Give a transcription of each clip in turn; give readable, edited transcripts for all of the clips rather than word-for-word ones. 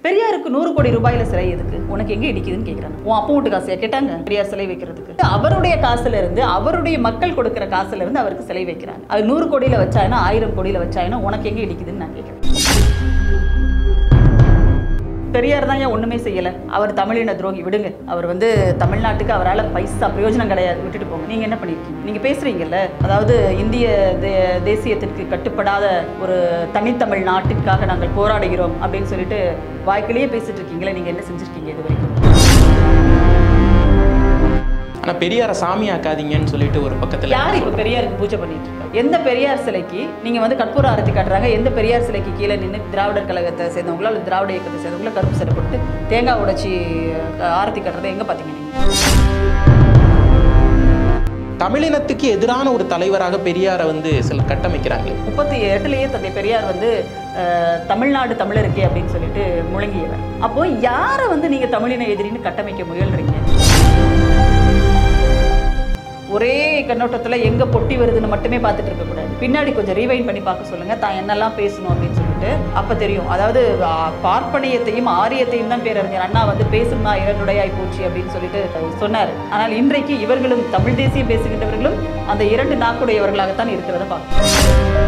பெரியாருக்கு 100 கோடி ரூபாயில சிலை எதுக்கு? உனக்கு எங்க இடிக்குதுன்னு கேட்குறாங்க. உன் அப்பா வீட்டு காசையா கேட்டாங்க பெரியார் சிலை வைக்கிறதுக்கு? அவருடைய காசுல இருந்து, அவருடைய மக்கள் கொடுக்குற காசுல இருந்து அவருக்கு சிலை வைக்கிறாங்க. அது 100 கோடியில வச்சாயினா 1000 கோடியில வச்சாயினா உனக்கு எங்க இடிக்குதுன்னு நான் கேட்குறேன். பெரியார் தான் ஏன் ஒண்ணுமே செய்யல? அவர் தமிழின துரோகி, விடுங்க. அவர் தமிழ்நாட்டுக்கு அவரால் பைசா பிரயோஜனம் கிடையாது, விட்டுட்டு போங்க. நீங்க என்ன பண்ணிருக்கீங்க? நீங்க பேசுறீங்கல்ல, அதாவது இந்திய தேசியத்திற்கு கட்டுப்படாத ஒரு தனித்தமிழ் நாட்டுக்காக நாங்கள் போராடுகிறோம் அப்படின்னு சொல்லிட்டு வாய்க்கிலேயே பேசிட்டு இருக்கீங்களே, நீங்க என்ன செஞ்சிருக்கீங்க இது வரைக்கும்? ஆனால் பெரியாரை சாமி ஆக்காதீங்கன்னு சொல்லிட்டு ஒரு பக்கத்தில் யார் இப்போ பெரியாருக்கு பூஜை பண்ணிட்டு இருக்கா? எந்த பெரியார் சிலைக்கு நீங்க கற்பூர ஆரத்தி காட்டுறாங்க? எந்த பெரியார் சிலைக்கு கீழே நின்று திராவிடர் கழகத்தை சேர்ந்தவங்களோ அல்லது திராவிட இயக்கத்தை சேர்ந்தவங்களோ கருப்பு சிலை போட்டு தேங்காய் உடைச்சி ஆரத்தி காட்டுறதை எங்க பார்த்தீங்க நீங்க? தமிழினத்துக்கு எதிரான ஒரு தலைவராக பெரியாரை சிலர் கட்டமைக்கிறாங்க. 38லயே தந்தை பெரியார் தமிழ்நாடு தமிழருக்கே அப்படின்னு சொல்லிட்டு முழங்கியவர். அப்போ யாரை நீங்க தமிழின எதிரின்னு கட்டமைக்க முயல்றீங்க? ஒரே கண்ணோட்டத்தில் எங்க பொட்டி வருதுன்னு மட்டுமே பார்த்துட்டு இருக்கக்கூடாது. பின்னாடி கொஞ்சம் ரீவைண்ட் பண்ணி பார்க்க சொல்லுங்க, தான் என்னெல்லாம் பேசணும் அப்படின்னு சொல்லிட்டு. அப்ப தெரியும். அதாவது பார்ப்பனியத்தையும் ஆரியத்தையும் தான் பேரறிஞர் அண்ணா பேசும்னா இரண்டுடையாய் போச்சு அப்படின்னு சொல்லிட்டு சொன்னார். ஆனால் இன்றைக்கு இவர்களும் தமிழ் தேசியம் பேசுகின்றவர்களும் அந்த 2 நாக்குடையவர்களாகத்தான் இருக்கிறத பார்க்கணும்.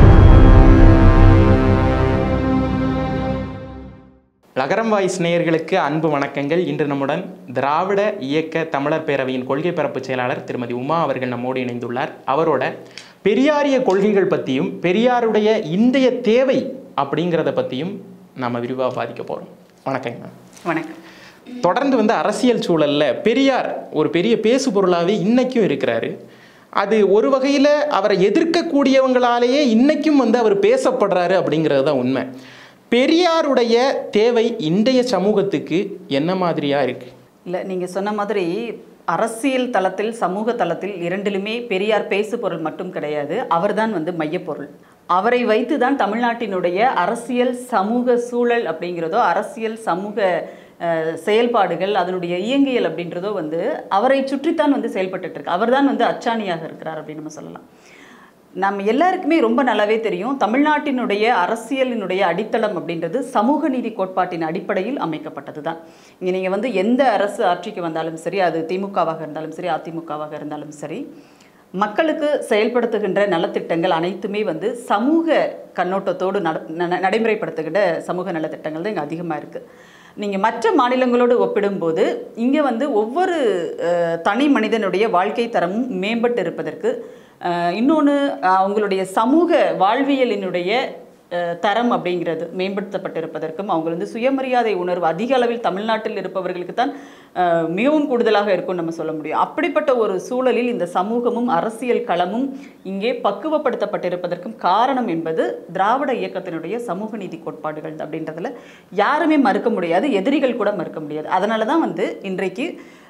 லகரம் வாய்ஸ் நேயர்களுக்கு அன்பு வணக்கங்கள். இன்று நம்முடன் திராவிட இயக்க தமிழர் பேரவையின் கொள்கை பரப்பு செயலாளர் திருமதி உமா அவர்கள் நம்மோடு இணைந்துள்ளார். அவரோட பெரியாரிய கொள்கைகள் பற்றியும் பெரியாருடைய இன்றைய தேவை அப்படிங்கிறத பற்றியும் நாம் விரிவாக பாதிக்க போகிறோம். வணக்கங்க. வணக்கம். தொடர்ந்து அரசியல் சூழலில் பெரியார் ஒரு பெரிய பேசு பொருளாகவே இன்றைக்கும் இருக்கிறாரு. அது ஒரு வகையில் அவரை எதிர்க்கக்கூடியவங்களாலேயே இன்றைக்கும் அவர் பேசப்படுறாரு அப்படிங்கிறது தான் உண்மை. பெரியாருடைய தேவை இன்றைய சமூகத்துக்கு என்ன மாதிரியா இருக்கு? இல்லை, நீங்கள் சொன்ன மாதிரி அரசியல் தளத்தில் சமூக தளத்தில் இரண்டிலுமே பெரியார் பேசு பொருள் மட்டும் கிடையாது, அவர்தான் மையப்பொருள். அவரை வைத்து தான் தமிழ்நாட்டினுடைய அரசியல் சமூக சூழல் அப்படிங்கிறதோ, அரசியல் சமூக செயல்பாடுகள், அதனுடைய இயங்கியல் அப்படின்றதோ அவரை சுற்றித்தான் செயல்பட்டு இருக்கு. அவர் தான் அச்சாணியாக இருக்கிறார் அப்படின்னு நம்ம சொல்லலாம். நம்ம எல்லாருக்குமே ரொம்ப நல்லாவே தெரியும், தமிழ்நாட்டினுடைய அரசியலினுடைய அடித்தளம் அப்படின்றது சமூக நீதி கோட்பாட்டின் அடிப்படையில் அமைக்கப்பட்டது தான். இங்கே நீங்கள் எந்த அரசு ஆட்சிக்கு வந்தாலும் சரி, அது திமுகவாக இருந்தாலும் சரி, அதிமுகவாக இருந்தாலும் சரி, மக்களுக்கு செயல்படுத்துகின்ற நலத்திட்டங்கள் அனைத்துமே சமூக கண்ணோட்டத்தோடு நடைமுறைப்படுத்துகின்ற சமூக நலத்திட்டங்கள் தான் இங்கே அதிகமாக இருக்குது. நீங்கள் மற்ற மாநிலங்களோடு ஒப்பிடும்போது இங்கே ஒவ்வொரு தனி மனிதனுடைய வாழ்க்கை தரமும் மேம்பட்டு இருப்பதற்கு, இன்னொன்று அவங்களுடைய சமூக வாழ்வியலினுடைய தரம் அப்படிங்கிறது மேம்படுத்தப்பட்டிருப்பதற்கும், அவங்க சுயமரியாதை உணர்வு அதிக அளவில் தமிழ்நாட்டில் இருப்பவர்களுக்கு தான் மிகவும் கூடுதலாக இருக்கும்னு நம்ம சொல்ல முடியும். அப்படிப்பட்ட ஒரு சூழலில் இந்த சமூகமும் அரசியல் களமும் இங்கே பக்குவப்படுத்தப்பட்டிருப்பதற்கும் காரணம் என்பது திராவிட இயக்கத்தினுடைய சமூக நீதி கோட்பாடுகள் அப்படின்றதுல யாருமே மறுக்க முடியாது, எதிரிகள் கூட மறுக்க முடியாது. அதனால தான் இன்றைக்கு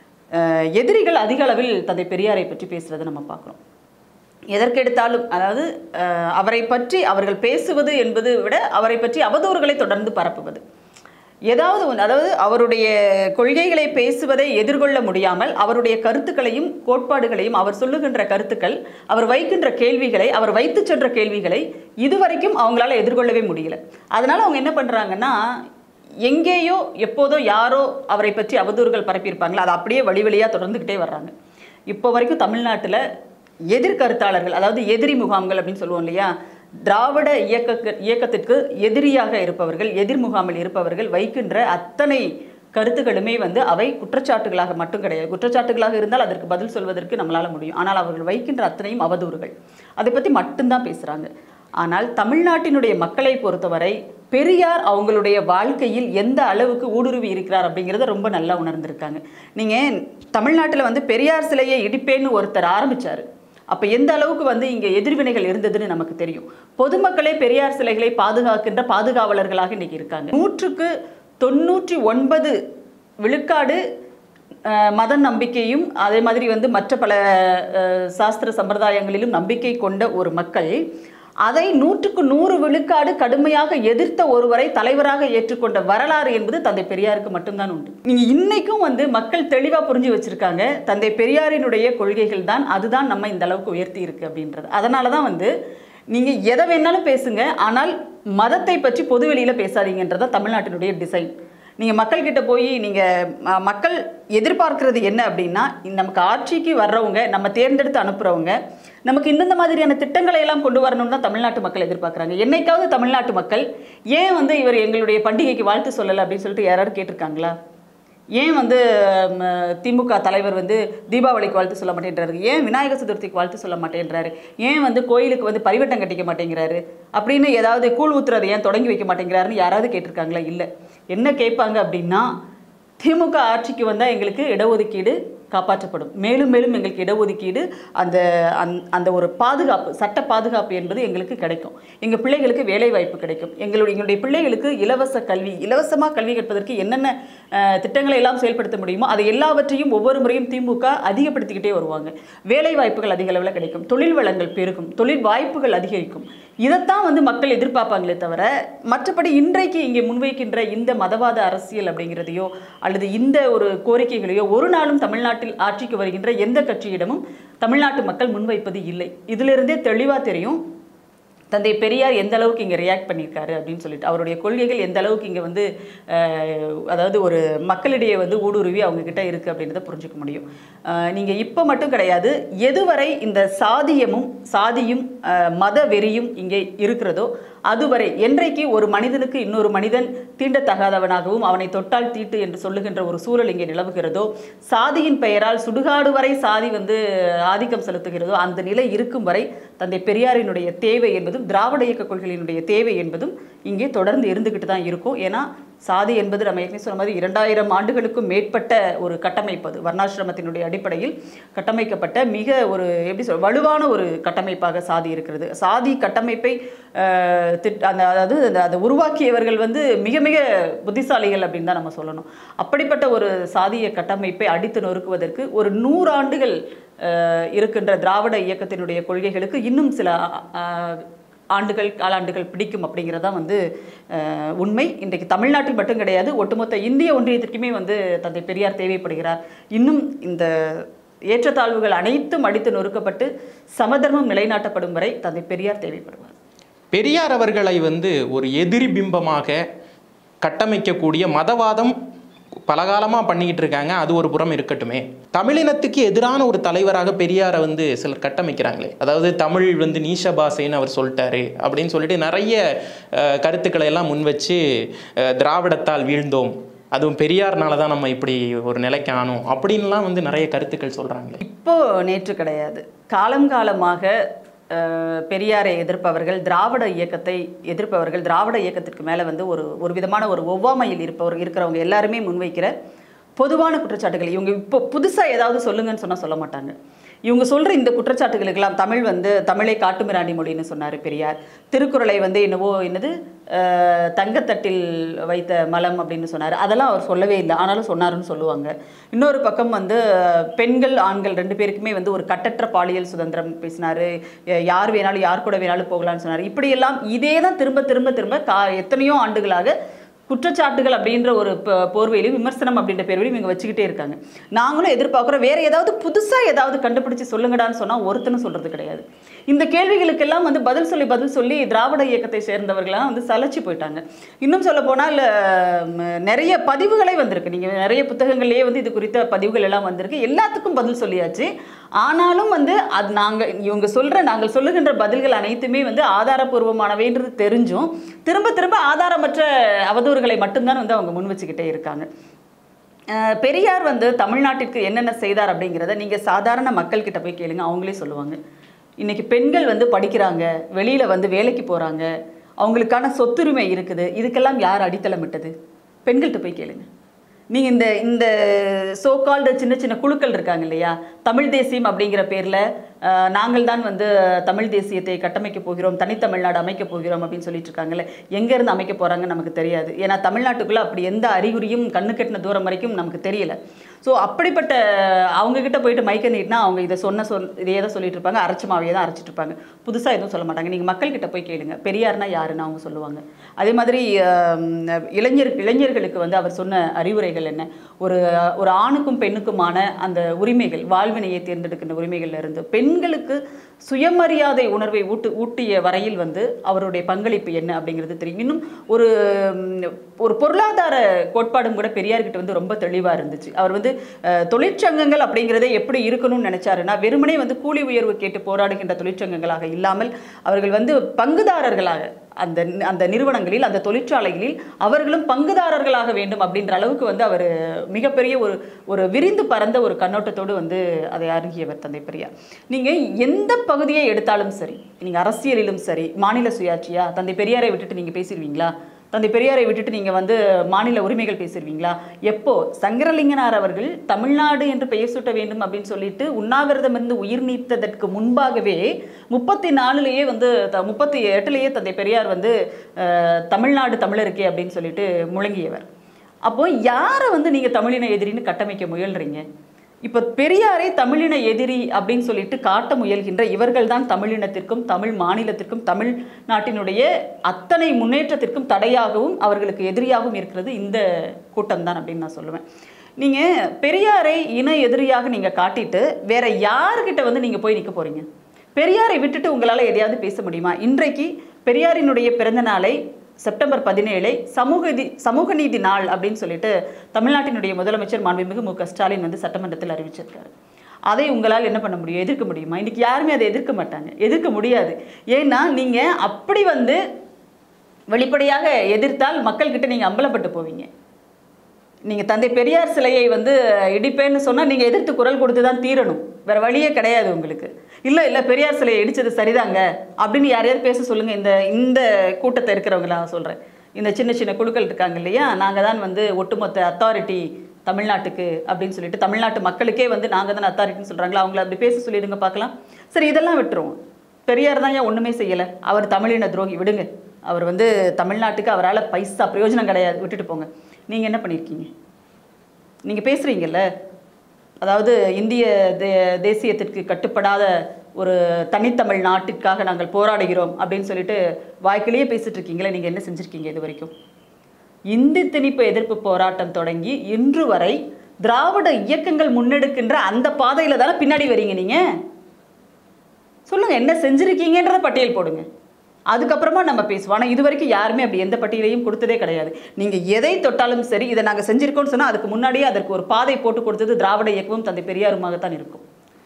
எதிரிகள் அதிக அளவில் தந்தை பெரியாரை பற்றி பேசுகிறத நம்ம பார்க்குறோம். எதற்கெடுத்தாலும், அதாவது அவரை பற்றி அவர்கள் பேசுவது என்பது விட அவரை பற்றி அவதூறுகளை தொடர்ந்து பரப்புவது, ஏதாவது ஒன்று, அதாவது அவருடைய கொள்கைகளை பேசுவதை எதிர்கொள்ள முடியாமல் அவருடைய கருத்துக்களையும் கோட்பாடுகளையும், அவர் சொல்லுகின்ற கருத்துக்கள், அவர் வைக்கின்ற கேள்விகளை, அவர் வைத்து சென்ற கேள்விகளை இதுவரைக்கும் அவங்களால எதிர்கொள்ளவே முடியல. அதனால அவங்க என்ன பண்ணுறாங்கன்னா, எங்கேயோ எப்போதோ யாரோ அவரை பற்றி அவதூறுகள் பரப்பியிருப்பாங்களா, அதை அப்படியே வழி வழியாக தொடர்ந்துக்கிட்டே வர்றாங்க. இப்போ வரைக்கும் தமிழ்நாட்டில் எதிர்கருத்தாளர்கள், அதாவது எதிரி முகாம்கள் அப்படின்னு சொல்லுவோம் இல்லையா, திராவிட இயக்கத்திற்கு எதிரியாக இருப்பவர்கள், எதிர் முகாமில் இருப்பவர்கள் வைக்கின்ற அத்தனை கருத்துக்களுமே அவை குற்றச்சாட்டுகளாக மட்டும் கிடையாது. குற்றச்சாட்டுகளாக இருந்தால் அதற்கு பதில் சொல்வதற்கு நம்மளால முடியும். ஆனால் அவர்கள் வைக்கின்ற அத்தனையும் அவதூறுகள், அதை பற்றி மட்டும்தான் பேசுகிறாங்க. ஆனால் தமிழ்நாட்டினுடைய மக்களை பொறுத்தவரை பெரியார் அவங்களுடைய வாழ்க்கையில் எந்த அளவுக்கு ஊடுருவி இருக்கிறார் அப்படிங்கிறத ரொம்ப நல்லா உணர்ந்திருக்காங்க. நீங்கள் தமிழ்நாட்டில் பெரியார் சிலையை இடிப்பேன்னு ஒருத்தர் ஆரம்பித்தார். அப்போ எந்த அளவுக்கு இங்கே எதிர்வினைகள் இருந்ததுன்னு நமக்கு தெரியும். பொதுமக்களே பெரியார் சிலைகளை பாதுகாக்கின்ற பாதுகாவலர்களாக இன்றைக்கி இருக்காங்க. 199 விழுக்காடு மத நம்பிக்கையும் அதே மாதிரி மற்ற பல சாஸ்திர சம்பிரதாயங்களிலும் நம்பிக்கை கொண்ட ஒரு மக்கள் அதை 100க்கு 100 விழுக்காடு கடுமையாக எதிர்த்த ஒருவரை தலைவராக ஏற்றுக்கொண்ட வரலாறு என்பது தந்தை பெரியாருக்கு மட்டும்தான் உண்டு. நீங்க இன்னைக்கும் மக்கள் தெளிவா புரிஞ்சு வச்சிருக்காங்க, தந்தை பெரியாரினுடைய கொள்கைகள் தான் அதுதான் நம்ம இந்த அளவுக்கு உயர்த்தி இருக்கு அப்படின்றது. அதனால தான் நீங்க எதை வேணாலும் பேசுங்க, ஆனால் மதத்தை பற்றி பொதுவெளியில் பேசாதீங்கன்றதான் தமிழ்நாட்டினுடைய டிசைன். நீங்கள் மக்கள்கிட்ட போய் மக்கள் எதிர்பார்க்கறது என்ன அப்படின்னா, நமக்கு ஆட்சிக்கு வர்றவங்க, நம்ம தேர்ந்தெடுத்து அனுப்புகிறவங்க நமக்கு இந்தந்த மாதிரியான திட்டங்களை எல்லாம் கொண்டு வரணும்னு தான் தமிழ்நாட்டு மக்கள் எதிர்பார்க்குறாங்க. என்னைக்காவது தமிழ்நாட்டு மக்கள் ஏன் இவர் எங்களுடைய பண்டிகைக்கு வாழ்த்து சொல்லலை அப்படின்னு சொல்லிட்டு யாராவது கேட்டிருக்காங்களா? ஏன் திமுக தலைவர் தீபாவளிக்கு வாழ்த்து சொல்ல மாட்டேன்றாரு, ஏன் விநாயகர் சதுர்த்திக்கு வாழ்த்து சொல்ல மாட்டேன்றாரு, ஏன் கோயிலுக்கு பரிவட்டம் கட்டிக்க மாட்டேங்கிறாரு அப்படின்னு ஏதாவது கூழ் ஊத்துறது ஏன் தொடங்கி வைக்க மாட்டேங்கிறாருன்னு யாராவது கேட்டிருக்காங்களா? இல்லை. என்ன கேட்பாங்க அப்படின்னா, திமுக ஆட்சிக்கு வந்தால் எங்களுக்கு இடஒதுக்கீடு காப்பாற்றப்படும், மேலும் மேலும் எங்களுக்கு இடஒதுக்கீடு, அந்த ஒரு பாதுகாப்பு, சட்ட பாதுகாப்பு என்பது எங்களுக்கு கிடைக்கும், எங்கள் பிள்ளைகளுக்கு வேலை வாய்ப்பு கிடைக்கும், எங்களுடைய பிள்ளைகளுக்கு இலவச கல்வி, இலவசமாக கல்வி கற்பதற்கு என்னென்ன திட்டங்களை எல்லாம் செயல்படுத்த முடியுமோ அதை எல்லாவற்றையும் ஒவ்வொரு முறையும் திமுக அதிகப்படுத்திக்கிட்டே வருவாங்க. வேலை வாய்ப்புகள் அதிக அளவில் கிடைக்கும், தொழில் வளங்கள் பெருகும், தொழில் வாய்ப்புகள் அதிகரிக்கும். இதைத்தான் மக்கள் எதிர்பார்ப்பாங்களே தவிர, மற்றபடி இன்றைக்கு இங்கே முன்வைக்கின்ற இந்த மதவாத அரசியல் அப்படிங்கிறதையோ அல்லது இந்த ஒரு கோரிக்கைகளையோ ஒரு நாளும் தமிழ்நாட்டில் ஆட்சிக்கு வருகின்ற எந்த கட்சியிடமும் தமிழ்நாட்டு மக்கள் முன்வைப்பது இல்லை. இதிலிருந்தே தெளிவாக தெரியும் தந்தை பெரியார் எந்த அளவுக்கு இங்கே ரியாக்ட் பண்ணியிருக்காரு அப்படின்னு சொல்லிட்டு, அவருடைய கொள்கைகள் எந்த அளவுக்கு இங்கே அதாவது ஒரு மக்களிடையே ஊடுருவி அவங்கக்கிட்ட இருக்குது அப்படின்றத புரிஞ்சுக்க முடியும். நீங்கள் இப்போ மட்டும் கிடையாது, எதுவரை இந்த சாதியும் மத வெறியும் இங்கே இருக்கிறதோ அதுவரை, என்றைக்கு ஒரு மனிதனுக்கு இன்னொரு மனிதன் தீண்டத்தகாதவனாகவும் அவனை தொட்டால் தீட்டு என்று சொல்லுகின்ற ஒரு சூழல் இங்கே நிலவுகிறதோ, சாதியின் பெயரால் சுடுகாடு வரை சாதி ஆதிக்கம் செலுத்துகிறதோ, அந்த நிலை இருக்கும் வரை தந்தை பெரியாரினுடைய தேவை என்பதும் திராவிட இயக்க கொள்கையினுடைய தேவை என்பதும் இங்கே தொடர்ந்து இருந்துக்கிட்டு தான் இருக்கும். ஏன்னா சாதி என்பது நம்ம ஏற்கனவே சொன்ன மாதிரி 2000 ஆண்டுகளுக்கும் மேற்பட்ட ஒரு கட்டமைப்பு, அது வர்ணாசிரமத்தினுடைய அடிப்படையில் கட்டமைக்கப்பட்ட மிக ஒரு வலுவான ஒரு கட்டமைப்பாக சாதி இருக்கிறது. சாதி கட்டமைப்பை அதாவது அதை உருவாக்கியவர்கள் மிக மிக புத்திசாலிகள் அப்படின்னு தான் நம்ம சொல்லணும். அப்படிப்பட்ட ஒரு சாதிய கட்டமைப்பை அடித்து நொறுக்குவதற்கு ஒரு 100 ஆண்டுகள் இருக்கின்ற திராவிட இயக்கத்தினுடைய கொள்கைகளுக்கு இன்னும் சில காலாண்டுகள் பிடிக்கும் அப்படிங்கிறதான் உண்மை. இன்றைக்கு தமிழ்நாட்டில் மட்டும் கிடையாது, ஒட்டுமொத்த இந்திய ஒன்றியத்திற்குமே தந்தை பெரியார் தேவைப்படுகிறார். இன்னும் இந்த ஏற்றத்தாழ்வுகள் அனைத்தும் அடித்து நொறுக்கப்பட்டு சமதர்மம் நிலைநாட்டப்படும் வரை தந்தை பெரியார் தேவைப்படுவார். பெரியார் அவர்களை ஒரு எதிரி பிம்பமாக கட்டமைக்கக்கூடிய மதவாதம் பலகாலமாக பண்ணிக்கிட்டு இருக்காங்க. அது ஒரு புறம் இருக்கட்டுமே, தமிழினத்துக்கு எதிரான ஒரு தலைவராக பெரியாரை சிலர் கட்டமைக்கிறாங்களே, அதாவது தமிழ் நீஷ பாஷைன்னு அவர் சொல்லிட்டாரு அப்படின்னு சொல்லிட்டு நிறைய கருத்துக்களை எல்லாம் முன் வச்சு திராவிடத்தால் வீழ்ந்தோம், அதுவும் பெரியார்னால தான் நம்ம இப்படி ஒரு நிலைக்கு ஆனோம் அப்படின்லாம் நிறைய கருத்துக்கள் சொல்கிறாங்களே. இப்போ நேற்று கிடையாது, காலமாக பெரியாரை எதிர்ப்பவர்கள், திராவிட இயக்கத்தை எதிர்ப்பவர்கள், திராவிட இயக்கத்திற்கு மேலே ஒரு விதமான ஒரு ஒவ்வாமையில் இருக்கிறவங்க எல்லாருமே முன்வைக்கிற பொதுவான குற்றச்சாட்டுகள். இவங்க இப்போ புதுசாக ஏதாவது சொல்லுங்கன்னு சொன்னால் சொல்ல மாட்டாங்க. இவங்க சொல்கிற இந்த குற்றச்சாட்டுகளுக்கெல்லாம் தமிழை காட்டுமிராண்டி மொழின்னு சொன்னார் பெரியார். திருக்குறளை என்னது தங்கத்தட்டில் வைத்த மலம் அப்படின்னு சொன்னார். அதெல்லாம் அவர் சொல்லவே இல்லை, ஆனாலும் சொன்னாருன்னு சொல்லுவாங்க. இன்னொரு பக்கம் பெண்கள் ஆண்கள் 2 பேருக்குமே ஒரு கட்டற்ற பாலியல் சுதந்திரம் பேசினார். யார் வேணாலும் யார் கூட வேணாலும் போகலான்னு சொன்னார். இப்படியெல்லாம் இதே தான் திரும்ப திரும்ப திரும்ப எத்தனையோ ஆண்டுகளாக குற்றச்சாட்டுகள் அப்படின்ற ஒரு போர்வையிலும் விமர்சனம் அப்படின்ற பேர்வையிலும் இவங்க வச்சுக்கிட்டே இருக்காங்க. நாங்களும் எதிர்பார்க்குறோம், வேறு ஏதாவது புதுசாக ஏதாவது கண்டுபிடிச்சி சொல்லுங்கடான்னு சொன்னால் ஒருத்தனும் சொல்கிறது கிடையாது. இந்த கேள்விகளுக்கெல்லாம் பதில் சொல்லி திராவிட இயக்கத்தை சேர்ந்தவர்களாம் சலைச்சு போயிட்டாங்க. இன்னும் சொல்ல போனால் நிறைய பதிவுகளே வந்திருக்கு, நீங்கள் நிறைய புத்தகங்கள்லேயே இது குறித்த பதிவுகள் எல்லாம் வந்திருக்கு. எல்லாத்துக்கும் பதில் சொல்லியாச்சு. ஆனாலும் அது நாங்கள் சொல்லுகின்ற பதில்கள் அனைத்துமே ஆதாரபூர்வமானவைன்றது தெரிஞ்சும் திரும்ப திரும்ப ஆதாரமற்ற அவதூறுகளை மட்டும்தான் அவங்க முன் வச்சுக்கிட்டே இருக்காங்க. பெரியார் தமிழ்நாட்டிற்கு என்னென்ன செய்தார் அப்படிங்கிறத நீங்கள் சாதாரண மக்கள்கிட்ட போய் கேளுங்க, அவங்களே சொல்லுவாங்க. இன்றைக்கி பெண்கள் படிக்கிறாங்க, வெளியில் வேலைக்கு போகிறாங்க, அவங்களுக்கான சொத்துரிமை இருக்குது. இதுக்கெல்லாம் யார் அடித்தளமிட்டது? பெண்கள்கிட்ட போய் கேளுங்க. நீங்கள் இந்த சோகால்டு சின்ன சின்ன குழுக்கள் இருக்காங்க இல்லையா, தமிழ் தேசியம் அப்படிங்கிற பேரில் நாங்கள் தான் தமிழ் தேசியத்தை கட்டமைக்க போகிறோம், தனித்தமிழ்நாடு அமைக்க போகிறோம் அப்படின்னு சொல்லிட்டு இருக்காங்கல்ல, எங்கேருந்து அமைக்க போகிறாங்கன்னு நமக்கு தெரியாது. ஏன்னா தமிழ்நாட்டுக்குள்ளே அப்படி எந்த அறிகுறியும் கண்ணு கட்டின தூரம் வரைக்கும் நமக்கு தெரியல. ஸோ அப்படிப்பட்ட அவங்கக்கிட்ட போயிட்டு மைக்க நீட்டினா அவங்க இதையே தான் சொல்லிட்டு இருப்பாங்க, அரைச்சமாவே தான் அரைச்சிட்டு இருப்பாங்க, புதுசாக எதுவும் சொல்ல மாட்டாங்க. நீங்கள் மக்கள்கிட்ட போய் கேளுங்க, பெரியார்னா யாருன்னு அவங்க சொல்லுவாங்க. அதே மாதிரி இளைஞர்களுக்கு அவர் சொன்ன அறிவுரைகள் என்ன, ஒரு ஆணுக்கும் பெண்ணுக்குமான அந்த உரிமைகள், வாழ்வினையை தேர்ந்தெடுக்கின்ற உரிமைகள்ல இருந்து, பெண் பெண்களுக்கு சுயமரியாதை உணர்வை ஊட்டிய வரையில் வந்து அவருடைய பங்களிப்பு என்ன அப்படிங்கிறது தெரியும். இன்னும் ஒரு ஒரு பொருளாதார கோட்பாடும் கூட பெரியார்கிட்ட வந்து ரொம்ப தெளிவாக இருந்துச்சு. அவர் வந்து தொழிற்சங்கங்கள் அப்படிங்கிறதே எப்படி இருக்கணும்னு நினைச்சாருன்னா, வெறுமனே வந்து கூலி உயர்வு கேட்டு போராடுகின்ற தொழிற்சங்கங்களாக இல்லாமல் அவர்கள் வந்து பங்குதாரர்களாக அந்த நிறுவனங்களில், அந்த தொழிற்சாலைகளில் அவர்களும் பங்குதாரர்களாக வேண்டும் அப்படின்ற அளவுக்கு வந்து அவர் மிகப்பெரிய ஒரு விரிந்து பறந்த ஒரு கண்ணோட்டத்தோடு வந்து அதை அருகியவர் தந்தை பெரியார். நீங்கள் எந்த பகுதியை எடுத்தாலும் சரி, நீங்கள் அரசியலிலும் சரி, மாநில சுயாட்சியா, தந்தை பெரியாரை விட்டுட்டு நீங்கள் பேசிடுவீங்களா? தந்தை பெரியாரை விட்டுட்டு நீங்கள் வந்து மாநில உரிமைகள் பேசிடுவீங்களா? எப்போ சங்கரலிங்கனார் அவர்கள் தமிழ்நாடு என்று பெயர் சூட்ட வேண்டும் அப்படின்னு சொல்லிட்டு உண்ணாவிரதம் இருந்து உயிர் நீத்ததற்கு முன்பாகவே 34லேயே வந்து 38லேயே தந்தை பெரியார் வந்து தமிழ்நாடு தமிழருக்கே அப்படின்னு சொல்லிட்டு முழங்கியவர். அப்போ யாரை வந்து நீங்கள் தமிழின எதிரின்னு கட்டமைக்க முயல்றீங்க? இப்போ பெரியாரை தமிழின எதிரி அப்படின்னு சொல்லிட்டு காட்ட முயல்கின்ற இவர்கள் தான் தமிழினத்திற்கும் தமிழ் மாநிலத்திற்கும் தமிழ்நாட்டினுடைய அத்தனை முன்னேற்றத்திற்கும் தடையாகவும் அவர்களுக்கு எதிரியாகவும் இருக்கிறது இந்த கூட்டம் தான் அப்படின்னு நான் சொல்லுவேன். நீங்கள் பெரியாரை இன எதிரியாக நீங்கள் காட்டிட்டு வேற யாருக்கிட்ட வந்து நீங்கள் போய் நிற்க போறீங்க? பெரியாரை விட்டுட்டு உங்களால் எதையாவது பேச முடியுமா? இன்றைக்கு பெரியாரினுடைய பிறந்த நாளை செப்டம்பர் 17 சமூக நீதி நாள் அப்படின்னு சொல்லிட்டு தமிழ்நாட்டினுடைய முதலமைச்சர் மாண்புமிகு மு க ஸ்டாலின் வந்து சட்டமன்றத்தில் அறிவிச்சிருக்காரு. அதை உங்களால் என்ன பண்ண முடியும்? எதிர்க்க முடியுமா? இன்னைக்கு யாருமே அதை எதிர்க்க மாட்டாங்க, எதிர்க்க முடியாது. ஏன்னா நீங்கள் அப்படி வந்து வெளிப்படையாக எதிர்த்தால் மக்கள்கிட்ட நீங்கள் அம்பலப்பட்டு போவீங்க. நீங்கள் தந்தை பெரியார் சிலையை வந்து இடிப்பேன்னு சொன்னால் நீங்கள் எதிர்த்து குரல் கொடுத்து தான் தீரணும், வேறு வழியே கிடையாது உங்களுக்கு. இல்லை பெரியார் சிலையை இடித்தது சரிதாங்க அப்படின்னு யாரையாவது பேச சொல்லுங்கள். இந்த கூட்டத்தை இருக்கிறவங்கள நான் சொல்கிறேன். இந்த சின்ன சின்ன குழுக்கள் இருக்காங்க இல்லையா, நாங்கள் தான் வந்து ஒட்டுமொத்த அத்தாரிட்டி தமிழ்நாட்டுக்கு அப்படின்னு சொல்லிட்டு தமிழ்நாட்டு மக்களுக்கே வந்து நாங்கள் தான் அத்தாரிட்டின்னு சொல்கிறாங்களா, அவங்கள அப்படி பேச சொல்லிடுங்க பார்க்கலாம். சரி, இதெல்லாம் விட்டுருவோம். பெரியார் தான் ஏன் ஒன்றுமே செய்யலை, அவர் தமிழின துரோகி, விடுங்க. அவர் வந்து தமிழ்நாட்டுக்கு அவரால் பைசா பிரயோஜனம் கிடையாது, விட்டுட்டு போங்க. நீங்கள் என்ன பண்ணியிருக்கீங்க? நீங்கள் பேசுகிறீங்கல்ல, அதாவது இந்திய தேசியத்திற்கு கட்டுப்படாத ஒரு தனித்தமிழ் நாட்டிற்காக நாங்கள் போராடுகிறோம் அப்படின்னு சொல்லிட்டு வாய்க்கிலேயே பேசிட்டு இருக்கீங்களே, நீங்கள் என்ன செஞ்சுருக்கீங்க இது வரைக்கும்? இந்தி திணிப்பு எதிர்ப்பு போராட்டம் தொடங்கி இன்று வரை திராவிட இயக்கங்கள் முன்னெடுக்கின்ற அந்த பாதையில் தானே பின்னாடி வரீங்க. நீங்கள் சொல்லுங்கள், என்ன செஞ்சுருக்கீங்கன்றத பட்டியல் போடுங்க, அதுக்கப்புறமா நம்ம பேசுவோம். ஆனால் இது வரைக்கும் யாருமே அப்படி எந்த பட்டியலையும் கொடுத்ததே கிடையாது. நீங்கள் எதை தொட்டாலும் சரி, இதை நாங்கள் செஞ்சுருக்கோம்னு சொன்னால் அதுக்கு முன்னாடியே அதற்கு ஒரு பாதை போட்டு கொடுத்தது திராவிட இயக்கமும் தந்தை பெரியாருமாகத்தான் இருக்கும்.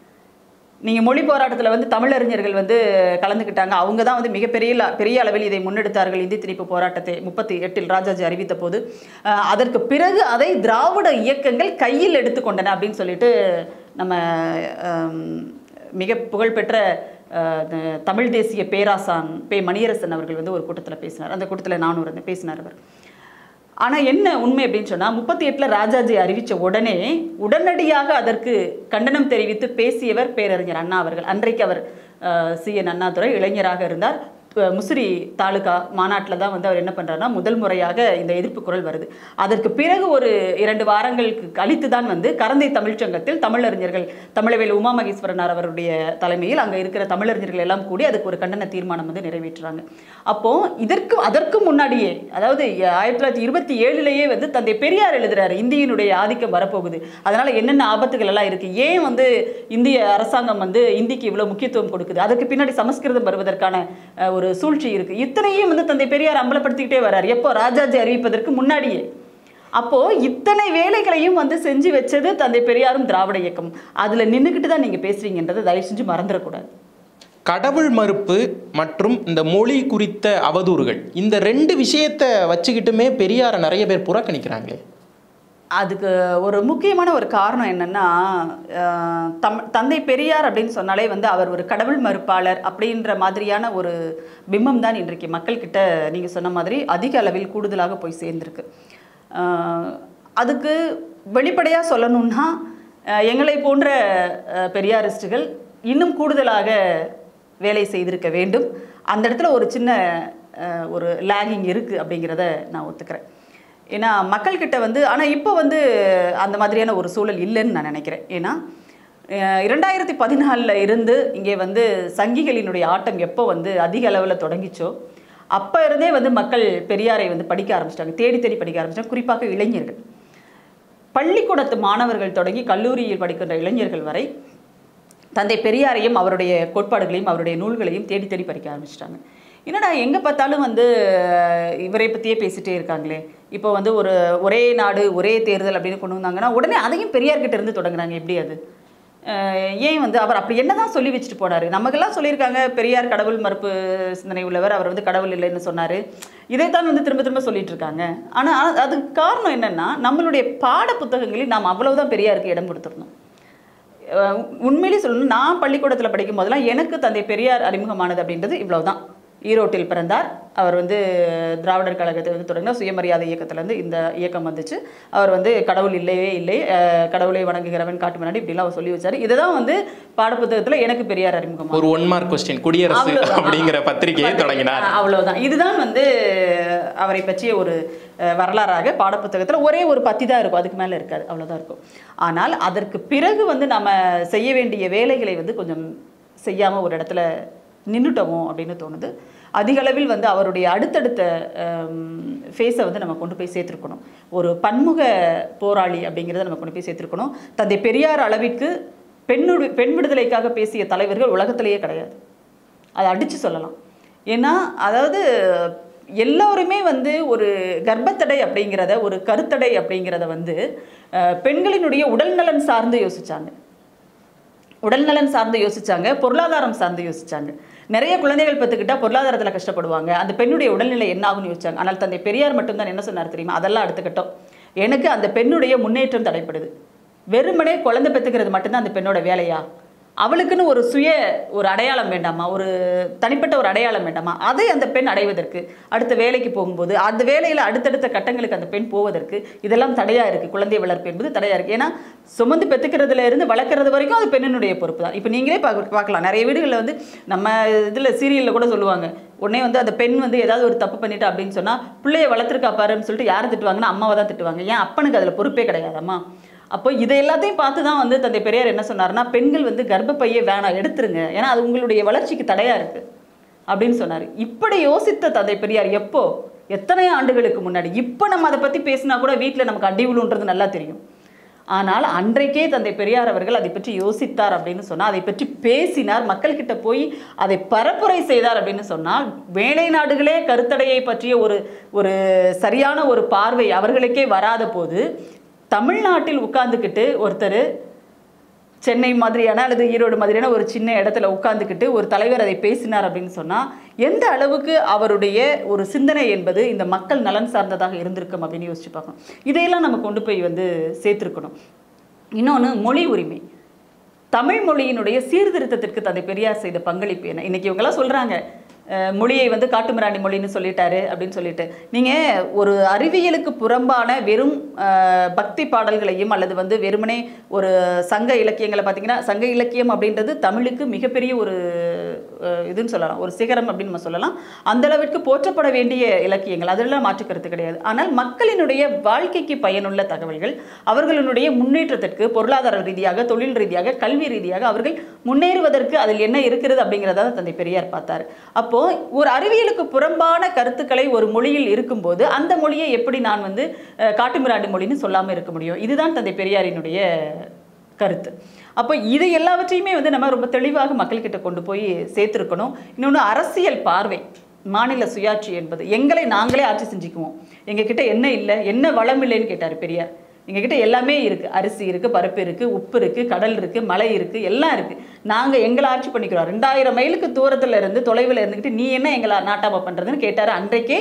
நீங்கள் மொழி போராட்டத்தில் வந்து தமிழறிஞர்கள் வந்து கலந்துக்கிட்டாங்க, அவங்க தான் வந்து பெரிய அளவில் இதை முன்னெடுத்தார்கள். இந்தி திணிப்பு போராட்டத்தை 38 ராஜாஜி அறிவித்த போது அதற்கு பிறகு அதை திராவிட இயக்கங்கள் கையில் எடுத்துக்கொண்டன அப்படின்னு சொல்லிட்டு நம்ம மிக புகழ்பெற்ற தமிழ் தேசிய பேராசான் மணியரசன் அவர்கள் வந்து ஒரு கூட்டத்தில் பேசினார். அந்த கூட்டத்தில் நானும் பேசினார் அவர். ஆனால் என்ன உண்மை அப்படின்னு சொன்னால் 38 ராஜாஜி அறிவித்த உடனடியாக அதற்கு கண்டனம் தெரிவித்து பேசியவர் பேரறிஞர் அண்ணா அவர்கள். அன்றைக்கு அவர் CN அண்ணாதுரை இளைஞராக இருந்தார். முசிறி தாலுகா மாநாட்டில் தான் வந்து அவர் என்ன பண்ணுறாருன்னா முதல் முறையாக இந்த எதிர்ப்பு குரல் வருது. அதற்கு பிறகு ஒரு 2 வாரங்களுக்கு கழித்து தான் வந்து கரந்தை தமிழ்ச்சங்கத்தில் தமிழறிஞர்கள் தமிழவேல் உமா மகேஸ்வரனார் அவருடைய தலைமையில் அங்கே இருக்கிற தமிழறிஞர்கள் எல்லாம் கூடி அதுக்கு ஒரு கண்டன தீர்மானம் வந்து நிறைவேற்றுறாங்க. அப்போது அதற்கு முன்னாடியே, அதாவது 1927லேயே வந்து தந்தை பெரியார் எழுதுறாரு, இந்தியினுடைய ஆதிக்கம் வரப்போகுது, அதனால் என்னென்ன ஆபத்துகள் எல்லாம் இருக்குது, ஏன் வந்து இந்திய அரசாங்கம் வந்து இந்திக்கு இவ்வளோ முக்கியத்துவம் கொடுக்குது, அதுக்கு பின்னாடி சமஸ்கிருதம் வருவதற்கான ஒரு சூழ்ச்சி இருக்கு. இத்தனையும் வந்து தந்தை பெரியார் அம்பலப்படுத்திக்கிட்டே வர்றாரு. எப்போ? ராஜாஜி அறிவிப்பதற்கு முன்னாடியே. அப்போ இத்தனை வேலைகளையும் வந்து செஞ்சு வச்சது தந்தை பெரியாரும் திராவிட இயக்கம். அதுல நின்றுக்கிட்டு தான் நீங்க பேசுறீங்கன்றதை தயவு செஞ்சு மறந்துடக்கூடாது. கடவுள் மறுப்பு மற்றும் இந்த மொழி குறித்த அவதூறுகள், இந்த 2 விஷயத்தை வச்சுக்கிட்டுமே பெரியாரை நிறைய பேர் புறக்கணிக்கிறாங்களே. அதுக்கு ஒரு முக்கியமான ஒரு காரணம் என்னன்னா, தந்தை பெரியார் அப்படின்னு சொன்னாலே வந்து அவர் ஒரு கடவுள் மறுப்பாளர் அப்படின்ற மாதிரியான ஒரு பிம்பம் தான் இன்றைக்கு மக்கள்கிட்ட நீங்கள் சொன்ன மாதிரி அதிக அளவில் கூடுதலாக போய் சேர்ந்துருக்கு. அதுக்கு வெளிப்படையாக சொல்லணும்னா எங்களை போன்ற பெரியாரிஸ்டுகள் இன்னும் கூடுதலாக வேலை செய்திருக்க வேண்டும். அந்த இடத்துல ஒரு சின்ன ஒரு லேகிங் இருக்குது அப்படிங்கிறத நான் ஒத்துக்கிறேன். ஏன்னா மக்கள்கிட்ட வந்து, ஆனால் இப்போ வந்து அந்த மாதிரியான ஒரு சூழல் இல்லைன்னு நான் நினைக்கிறேன். ஏன்னா 2014 இருந்து இங்கே வந்து சங்கிகளினுடைய ஆட்டம் எப்போ வந்து அதிக அளவில் தொடங்கிச்சோ அப்போ இருந்தே வந்து மக்கள் பெரியாரை வந்து படிக்க ஆரம்பிச்சிட்டாங்க, தேடி தேடி படிக்க ஆரம்பிச்சிட்டாங்க. குறிப்பாக இளைஞர்கள், பள்ளிக்கூடத்து மாணவர்கள் தொடங்கி கல்லூரியில் படிக்கின்ற இளைஞர்கள் வரை தந்தை பெரியாரையும் அவருடைய கோட்பாடுகளையும் அவருடைய நூல்களையும் தேடி தேடி படிக்க ஆரம்பிச்சிட்டாங்க. என்னடா எங்கே பார்த்தாலும் வந்து இவரை பற்றியே பேசிகிட்டே இருக்காங்களே, இப்போ வந்து ஒரே நாடு ஒரே தேர்தல் அப்படின்னு கொண்டு வந்தாங்கன்னா உடனே அதையும் பெரியார்கிட்ட இருந்து தொடங்குறாங்க. எப்படி அது ஏன் வந்து அவர் அப்படி என்ன தான் சொல்லி வச்சுட்டு போனார்? நமக்கெல்லாம் சொல்லியிருக்காங்க பெரியார் கடவுள் மறுப்பு சிந்தனை உள்ளவர், அவர் வந்து கடவுள் இல்லைன்னு சொன்னார். இதைத்தான் வந்து திரும்ப திரும்ப சொல்லிட்டு இருக்காங்க. ஆனால் அதுக்கு காரணம் என்னென்னா, நம்மளுடைய பாட புத்தகங்களில் நாம் அவ்வளவுதான் பெரியாருக்கு இடம் கொடுத்துருந்தோம். உண்மையிலே சொல்லணும், நான் பள்ளிக்கூடத்தில் படிக்கும் போதெல்லாம் எனக்கு தந்தை பெரியார் அறிமுகமானது அப்படின்றது இவ்வளவுதான். ஈரோட்டில் பிறந்தார். அவர் வந்து திராவிடர் கழகத்தை வந்து தொடங்கினார். சுயமரியாதை இயக்கத்திலேருந்து இந்த இயக்கம் வந்துச்சு. அவர் வந்து கடவுள் இல்லவே இல்லை, கடவுளை வணங்குகிறவன் காட்டு முன்னாடி இப்படிலாம் அவர் சொல்லி வச்சார். இதுதான் வந்து பாடப்புத்தகத்தில் எனக்கு பெரியார் அறிமுகம். ஒரு 1 மார்க் கொஸ்டின், குடியரசு அப்படிங்கிற பத்திரிகையை தொடங்கினார். அவ்வளவுதான். இதுதான் வந்து அவரை பற்றிய ஒரு வரலாறாக பாடப்புத்தகத்தில் ஒரே ஒரு பத்தி தான் இருக்கும், அதுக்கு மேலே இருக்காது, அவ்வளோதான் இருக்கும். ஆனால் அதற்கு பிறகு வந்து நம்ம செய்ய வேண்டிய வேலைகளை வந்து கொஞ்சம் செய்யாமல் ஒரு இடத்துல நின்றுட்டோமோ அப்படின்னு தோணுது. அதிக அளவில் வந்து அவருடைய அடுத்தடுத்த ஃபேஸை வந்து நம்ம கொண்டு போய் சேர்த்துருக்கணும். ஒரு பன்முக போராளி அப்படிங்கிறத நம்ம கொண்டு போய் சேர்த்துருக்கணும். தந்தை பெரியார் அளவிற்கு பெண் விடுதலைக்காக பேசிய தலைவர்கள் உலகத்திலேயே கிடையாது, அதை அடித்து சொல்லலாம். ஏன்னா அதாவது எல்லோருமே வந்து ஒரு கர்ப்பத்தடை அப்படிங்கிறத, ஒரு கருத்தடை அப்படிங்கிறத வந்து பெண்களினுடைய உடல்நலன் சார்ந்து யோசிச்சாங்க, உடல்நலன் சார்ந்து யோசிச்சாங்க, பொருளாதாரம் சார்ந்து யோசிச்சாங்க. நிறைய குழந்தைகள் பெற்றுக்கிட்டா பொருளாதாரத்தில் கஷ்டப்படுவாங்க, அந்த பெண்ணுடைய உடல்நிலை என்ன ஆகும்னு யோசிச்சாங்க. ஆனால் தந்தை பெரியார் மட்டும்தான் என்ன சொன்னார் தெரியுமா? அதெல்லாம் எடுத்துக்கிட்டோம், எனக்கு அந்த பெண்ணுடைய முன்னேற்றம் தடைப்படுது. வெறுமனே குழந்தை பெற்றுக்கிறது மட்டும்தான் அந்த பெண்ணோட வேலையா? அவளுக்குன்னு ஒரு அடையாளம் வேண்டாமா? ஒரு தனிப்பட்ட ஒரு அடையாளம் வேண்டாமா? அதை அந்த பெண் அடைவதற்கு, அடுத்த வேலைக்கு போகும்போது அந்த வேலையில் அடுத்தடுத்த கட்டங்களுக்கு அந்த பெண் போவதற்கு இதெல்லாம் தடையாக இருக்குது. குழந்தை வளர்ப்பு என்பது தடையாக இருக்குது. ஏன்னா சுமந்து பெற்றுக்கிறதுல இருந்து வளர்க்குறது வரைக்கும் அது பெண்ணினுடைய பொறுப்பு தான். இப்போ நீங்களே பார்க்கலாம், நிறைய வீடுகளில் வந்து நம்ம இதில் சீரியலில் கூட சொல்லுவாங்க, உடனே வந்து அந்த பெண் வந்து ஏதாவது ஒரு தப்பு பண்ணிட்டா அப்படின்னு சொன்னால் பிள்ளையை வளர்த்துருக்கா பாருன்னு சொல்லிட்டு யாரை திட்டுவாங்கன்னா அம்மாவை தான் திட்டுவாங்க. ஏன் அப்பனுக்கு அதில் பொறுப்பே கிடையாதம்மா. அப்போ இதை எல்லாத்தையும் பார்த்து தான் வந்து தந்தை பெரியார் என்ன சொன்னார்னா, பெண்கள் வந்து கர்ப்பப்பையே வேணாம், எடுத்துருங்க, ஏன்னா அது உங்களுடைய வளர்ச்சிக்கு தடையாக இருக்குது அப்படின்னு சொன்னார். இப்படி யோசித்த தந்தை பெரியார் எப்போ, எத்தனை ஆண்டுகளுக்கு முன்னாடி? இப்போ நம்ம அதை பற்றி பேசினா கூட வீட்டில் நமக்கு அடி விழுன்றது நல்லா தெரியும். ஆனால் அன்றைக்கே தந்தை பெரியார் அவர்கள் அதை பற்றி யோசித்தார் அப்படின்னு சொன்னால், அதை பற்றி பேசினார், மக்கள்கிட்ட போய் அதை பரப்புரை செய்தார் அப்படின்னு சொன்னால், மேலை நாடுகளே கருத்தடையை பற்றிய ஒரு சரியான ஒரு பார்வை அவர்களுக்கே வராத போது தமிழ்நாட்டில் உட்கார்ந்துக்கிட்டு ஒருத்தர் சென்னை மாதிரியான அல்லது ஈரோடு மாதிரியான ஒரு சின்ன இடத்துல உட்கார்ந்துக்கிட்டு ஒரு தலைவர் அதை பேசினார் அப்படின்னு சொன்னால் எந்த அளவுக்கு அவருடைய ஒரு சிந்தனை என்பது இந்த மக்கள் நலன் சார்ந்ததாக இருந்திருக்கும் அப்படின்னு யோசிச்சு பார்க்கணும். இதையெல்லாம் நம்ம கொண்டு போய் வந்து சேர்த்துருக்கணும். இன்னொன்று, மொழி உரிமை. தமிழ் மொழியினுடைய சீர்திருத்தத்திற்கு தந்தை பெரியார் செய்த பங்களிப்பு என்ன? இன்னைக்கு இவங்கெல்லாம் சொல்கிறாங்க மொழியை வந்து காட்டுமிராண்டி மொழின்னு சொல்லிட்டாரு அப்படின்னு சொல்லிட்டு. நீங்கள் ஒரு அறிவியலுக்கு புறம்பான வெறும் பக்தி பாடல்களையும் அல்லது வந்து வெறுமனே ஒரு சங்க இலக்கியங்களை பார்த்தீங்கன்னா, சங்க இலக்கியம் அப்படின்றது தமிழுக்கு மிகப்பெரிய ஒரு இதுன்னு சொல்லலாம், ஒரு சிகரம் அப்படின்னு நம்ம சொல்லலாம். அந்த அளவிற்கு போற்றப்பட வேண்டிய இலக்கியங்கள், அதெல்லாம் மாற்றுக்கருத்து கிடையாது. ஆனால் மக்களினுடைய வாழ்க்கைக்கு பயனுள்ள தகவல்கள், அவர்களுடைய முன்னேற்றத்திற்கு பொருளாதார ரீதியாக, தொழில் ரீதியாக, கல்வி ரீதியாக அவர்கள் முன்னேறுவதற்கு அதில் என்ன இருக்கிறது அப்படிங்கிறத தந்தை பெரியார் பார்த்தார். அப்போ ஒரு அறிவியலுக்கு புறம்பான கருத்துக்களை ஒரு மொழியில் இருக்கும்போது அந்த மொழியை எப்படி நான் வந்து காட்டுமிராண்டி மொழின்னு சொல்லாமல் இருக்க முடியும்? இதுதான் தந்தை பெரியாரினுடைய கருத்து. அப்போ இது எல்லாவற்றையுமே வந்து நம்ம ரொம்ப தெளிவாக மக்கள்கிட்ட கொண்டு போய் சேர்த்துருக்கணும். இன்னொன்று, அரசியல் பார்வை, மாநில சுயாட்சி என்பது எங்களை நாங்களே ஆட்சி செஞ்சுக்குவோம், எங்ககிட்ட என்ன இல்லை, என்ன வளம் இல்லைன்னு கேட்டார் பெரியார். எங்ககிட்ட எல்லாமே இருக்குது, அரிசி இருக்குது, பருப்பு இருக்குது, உப்பு இருக்குது, கடல் இருக்குது, மலை இருக்குது, எல்லாம் இருக்குது, நாங்கள் எங்களை ஆட்சி பண்ணிக்கிறோம். 2000 மைலுக்கு தூரத்தில் இருந்து தொலைவில் இருந்துக்கிட்டு நீ என்ன எங்களை நாட்டாம பண்ணுறதுன்னு கேட்டார். அன்றைக்கே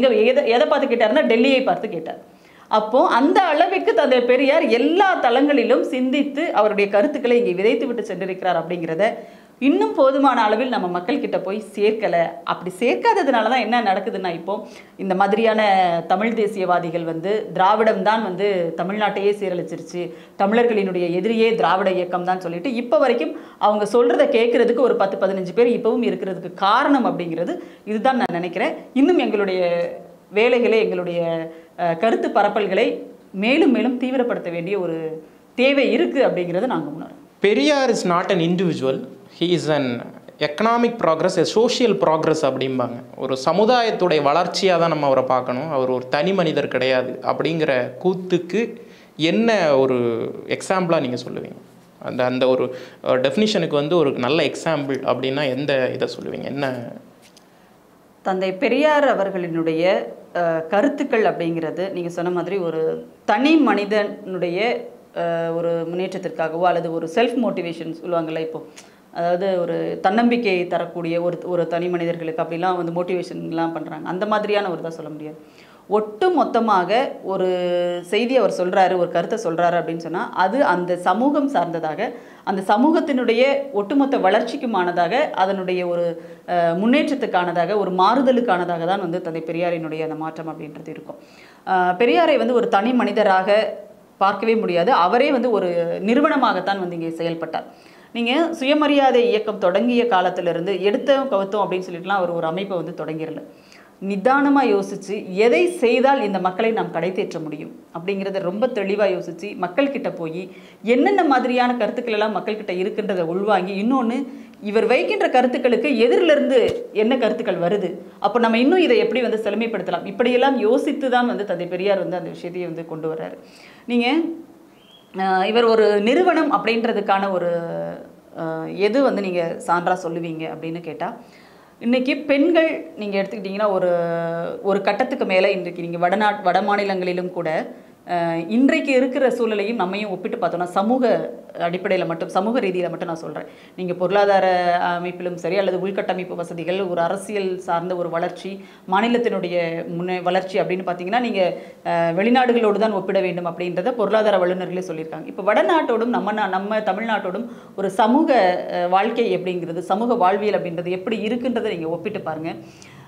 எதை பார்த்து கேட்டாருன்னா டெல்லியை பார்த்து கேட்டார். அப்போது அந்த அளவிற்கு தந்தை பெரியார் எல்லா தளங்களிலும் சிந்தித்து அவருடைய கருத்துக்களை இங்கே விதைத்து விட்டு சென்றிருக்கிறார். அப்படிங்கிறத இன்னும் போதுமான அளவில் நம்ம மக்கள்கிட்ட போய் சேர்க்கலை. அப்படி சேர்க்காததுனால தான் என்ன நடக்குதுன்னா, இப்போ இந்த மாதிரியான தமிழ் தேசியவாதிகள் வந்து திராவிடம் தான் வந்து தமிழ்நாட்டையே சீரழிச்சிருச்சு, தமிழர்களினுடைய எதிரியே திராவிட இயக்கம் தான் சொல்லிட்டு இப்போ வரைக்கும் அவங்க சொல்கிறத கேட்குறதுக்கு ஒரு 10-15 பேர் இப்பவும் இருக்கிறதுக்கு காரணம் அப்படிங்கிறது இதுதான் நான் நினைக்கிறேன். இன்னும் எங்களுடைய வேலைகளை, எங்களுடைய கருத்து பரப்பல்களை மேலும் மேலும் தீவிரப்படுத்த வேண்டிய ஒரு தேவை இருக்குது அப்படிங்கிறத நாங்கள் உணர்றோம். Periyar is not an individual, he is an economic progress, social progress அப்படிம்பாங்க. ஒரு சமுதாயத்துடைய வளர்ச்சியாக தான் நம்ம அவரை பார்க்கணும், அவர் ஒரு தனி மனிதர் கிடையாது அப்படிங்கிற கூத்துக்கு என்ன ஒரு எக்ஸாம்பிளாக நீங்கள் சொல்லுவீங்க? அந்த அந்த ஒரு டெஃபினிஷனுக்கு வந்து ஒரு நல்ல எக்ஸாம்பிள் அப்படின்னா எந்த இதை சொல்லுவீங்க? என்ன? தந்தை பெரியார் அவர்களினுடைய கருத்துக்கள் அப்படிங்கிறது நீங்கள் சொன்ன மாதிரி ஒரு தனி மனிதனுடைய ஒரு முன்னேற்றத்திற்காகவோ அல்லது ஒரு செல்ஃப் மோட்டிவேஷன் சொல்லுவாங்கள்ல, இப்போ அதாவது ஒரு தன்னம்பிக்கை தரக்கூடிய ஒரு தனி மனிதர்களுக்கு அப்படிலாம் வந்து மோட்டிவேஷன்லாம் பண்ணுறாங்க, அந்த மாதிரியான ஒரு தான் சொல்ல முடியாது. ஒட்டு மொத்தமாக ஒரு செய்தி அவர் சொல்கிறாரு, ஒரு கருத்தை சொல்கிறாரு அப்படின்னு சொன்னால் அது அந்த சமூகம் சார்ந்ததாக, அந்த சமூகத்தினுடைய ஒட்டுமொத்த வளர்ச்சிக்குமானதாக, அதனுடைய ஒரு முன்னேற்றத்துக்கானதாக, ஒரு மாறுதலுக்கானதாக தான் வந்து தந்தை பெரியாரினுடைய அந்த மாற்றம் அப்படின்றது இருக்கும். பெரியாரை வந்து ஒரு தனி மனிதராக பார்க்கவே முடியாது. அவரே வந்து ஒரு நிறுவனமாகத்தான் வந்து இங்கே செயல்பட்டார். நீங்கள் சுயமரியாதை இயக்கம் தொடங்கிய காலத்திலிருந்து எடுத்தோம் கவுத்தோம் அப்படின்னு சொல்லிட்டுலாம் அவர் ஒரு அமைப்பை வந்து தொடங்கிடல. நிதானமாக யோசித்து எதை செய்தால் இந்த மக்களை நாம் கடை தேற்ற முடியும் அப்படிங்கிறத ரொம்ப தெளிவாக யோசித்து மக்கள்கிட்ட போய் என்னென்ன மாதிரியான கருத்துக்கள் எல்லாம் மக்கள்கிட்ட இருக்குன்றதை உள்வாங்கி, இன்னொன்று இவர் வைக்கின்ற கருத்துக்களுக்கு எதிரிலிருந்து என்ன கருத்துக்கள் வருது, அப்போ நம்ம இன்னும் இதை எப்படி வந்து செழுமைப்படுத்தலாம், இப்படியெல்லாம் யோசித்து தான் வந்து தந்தை பெரியார் வந்து அந்த விஷயத்தையே வந்து கொண்டு வர்றாரு. நீங்கள் இவர் ஒரு நிறுவனம் அப்படின்றதுக்கான ஒரு எது வந்து நீங்கள் சான்றாக சொல்லுவீங்க அப்படின்னு கேட்டால், இன்றைக்கி பெண்கள் நீங்கள் எடுத்துக்கிட்டிங்கன்னா ஒரு கட்டத்துக்கு மேலே இன்றைக்கி நீங்கள் வட மாநிலங்களிலும் கூட இன்றைக்கு இருக்கிற சூழலையும் நம்மையும் ஒப்பிட்டு பார்த்தோன்னா சமூக அடிப்படையில் மட்டும், சமூக ரீதியில் மட்டும் நான் சொல்கிறேன், நீங்கள் பொருளாதார அமைப்பிலும் சரி அல்லது உள்கட்டமைப்பு வசதிகள், ஒரு அரசியல் சார்ந்த ஒரு வளர்ச்சி, மாநிலத்தினுடைய வளர்ச்சி அப்படின்னு பார்த்தீங்கன்னா நீங்கள் வெளிநாடுகளோடு தான் ஒப்பிட வேண்டும் அப்படின்றத பொருளாதார வல்லுநர்களே சொல்லியிருக்காங்க. இப்போ வடநாட்டோடும் நம்ம தமிழ்நாட்டோடும் ஒரு சமூக வாழ்க்கை எப்படிங்கிறது, சமூக வாழ்வியல் அப்படின்றது எப்படி இருக்குன்றதை நீங்கள் ஒப்பிட்டு பாருங்கள்.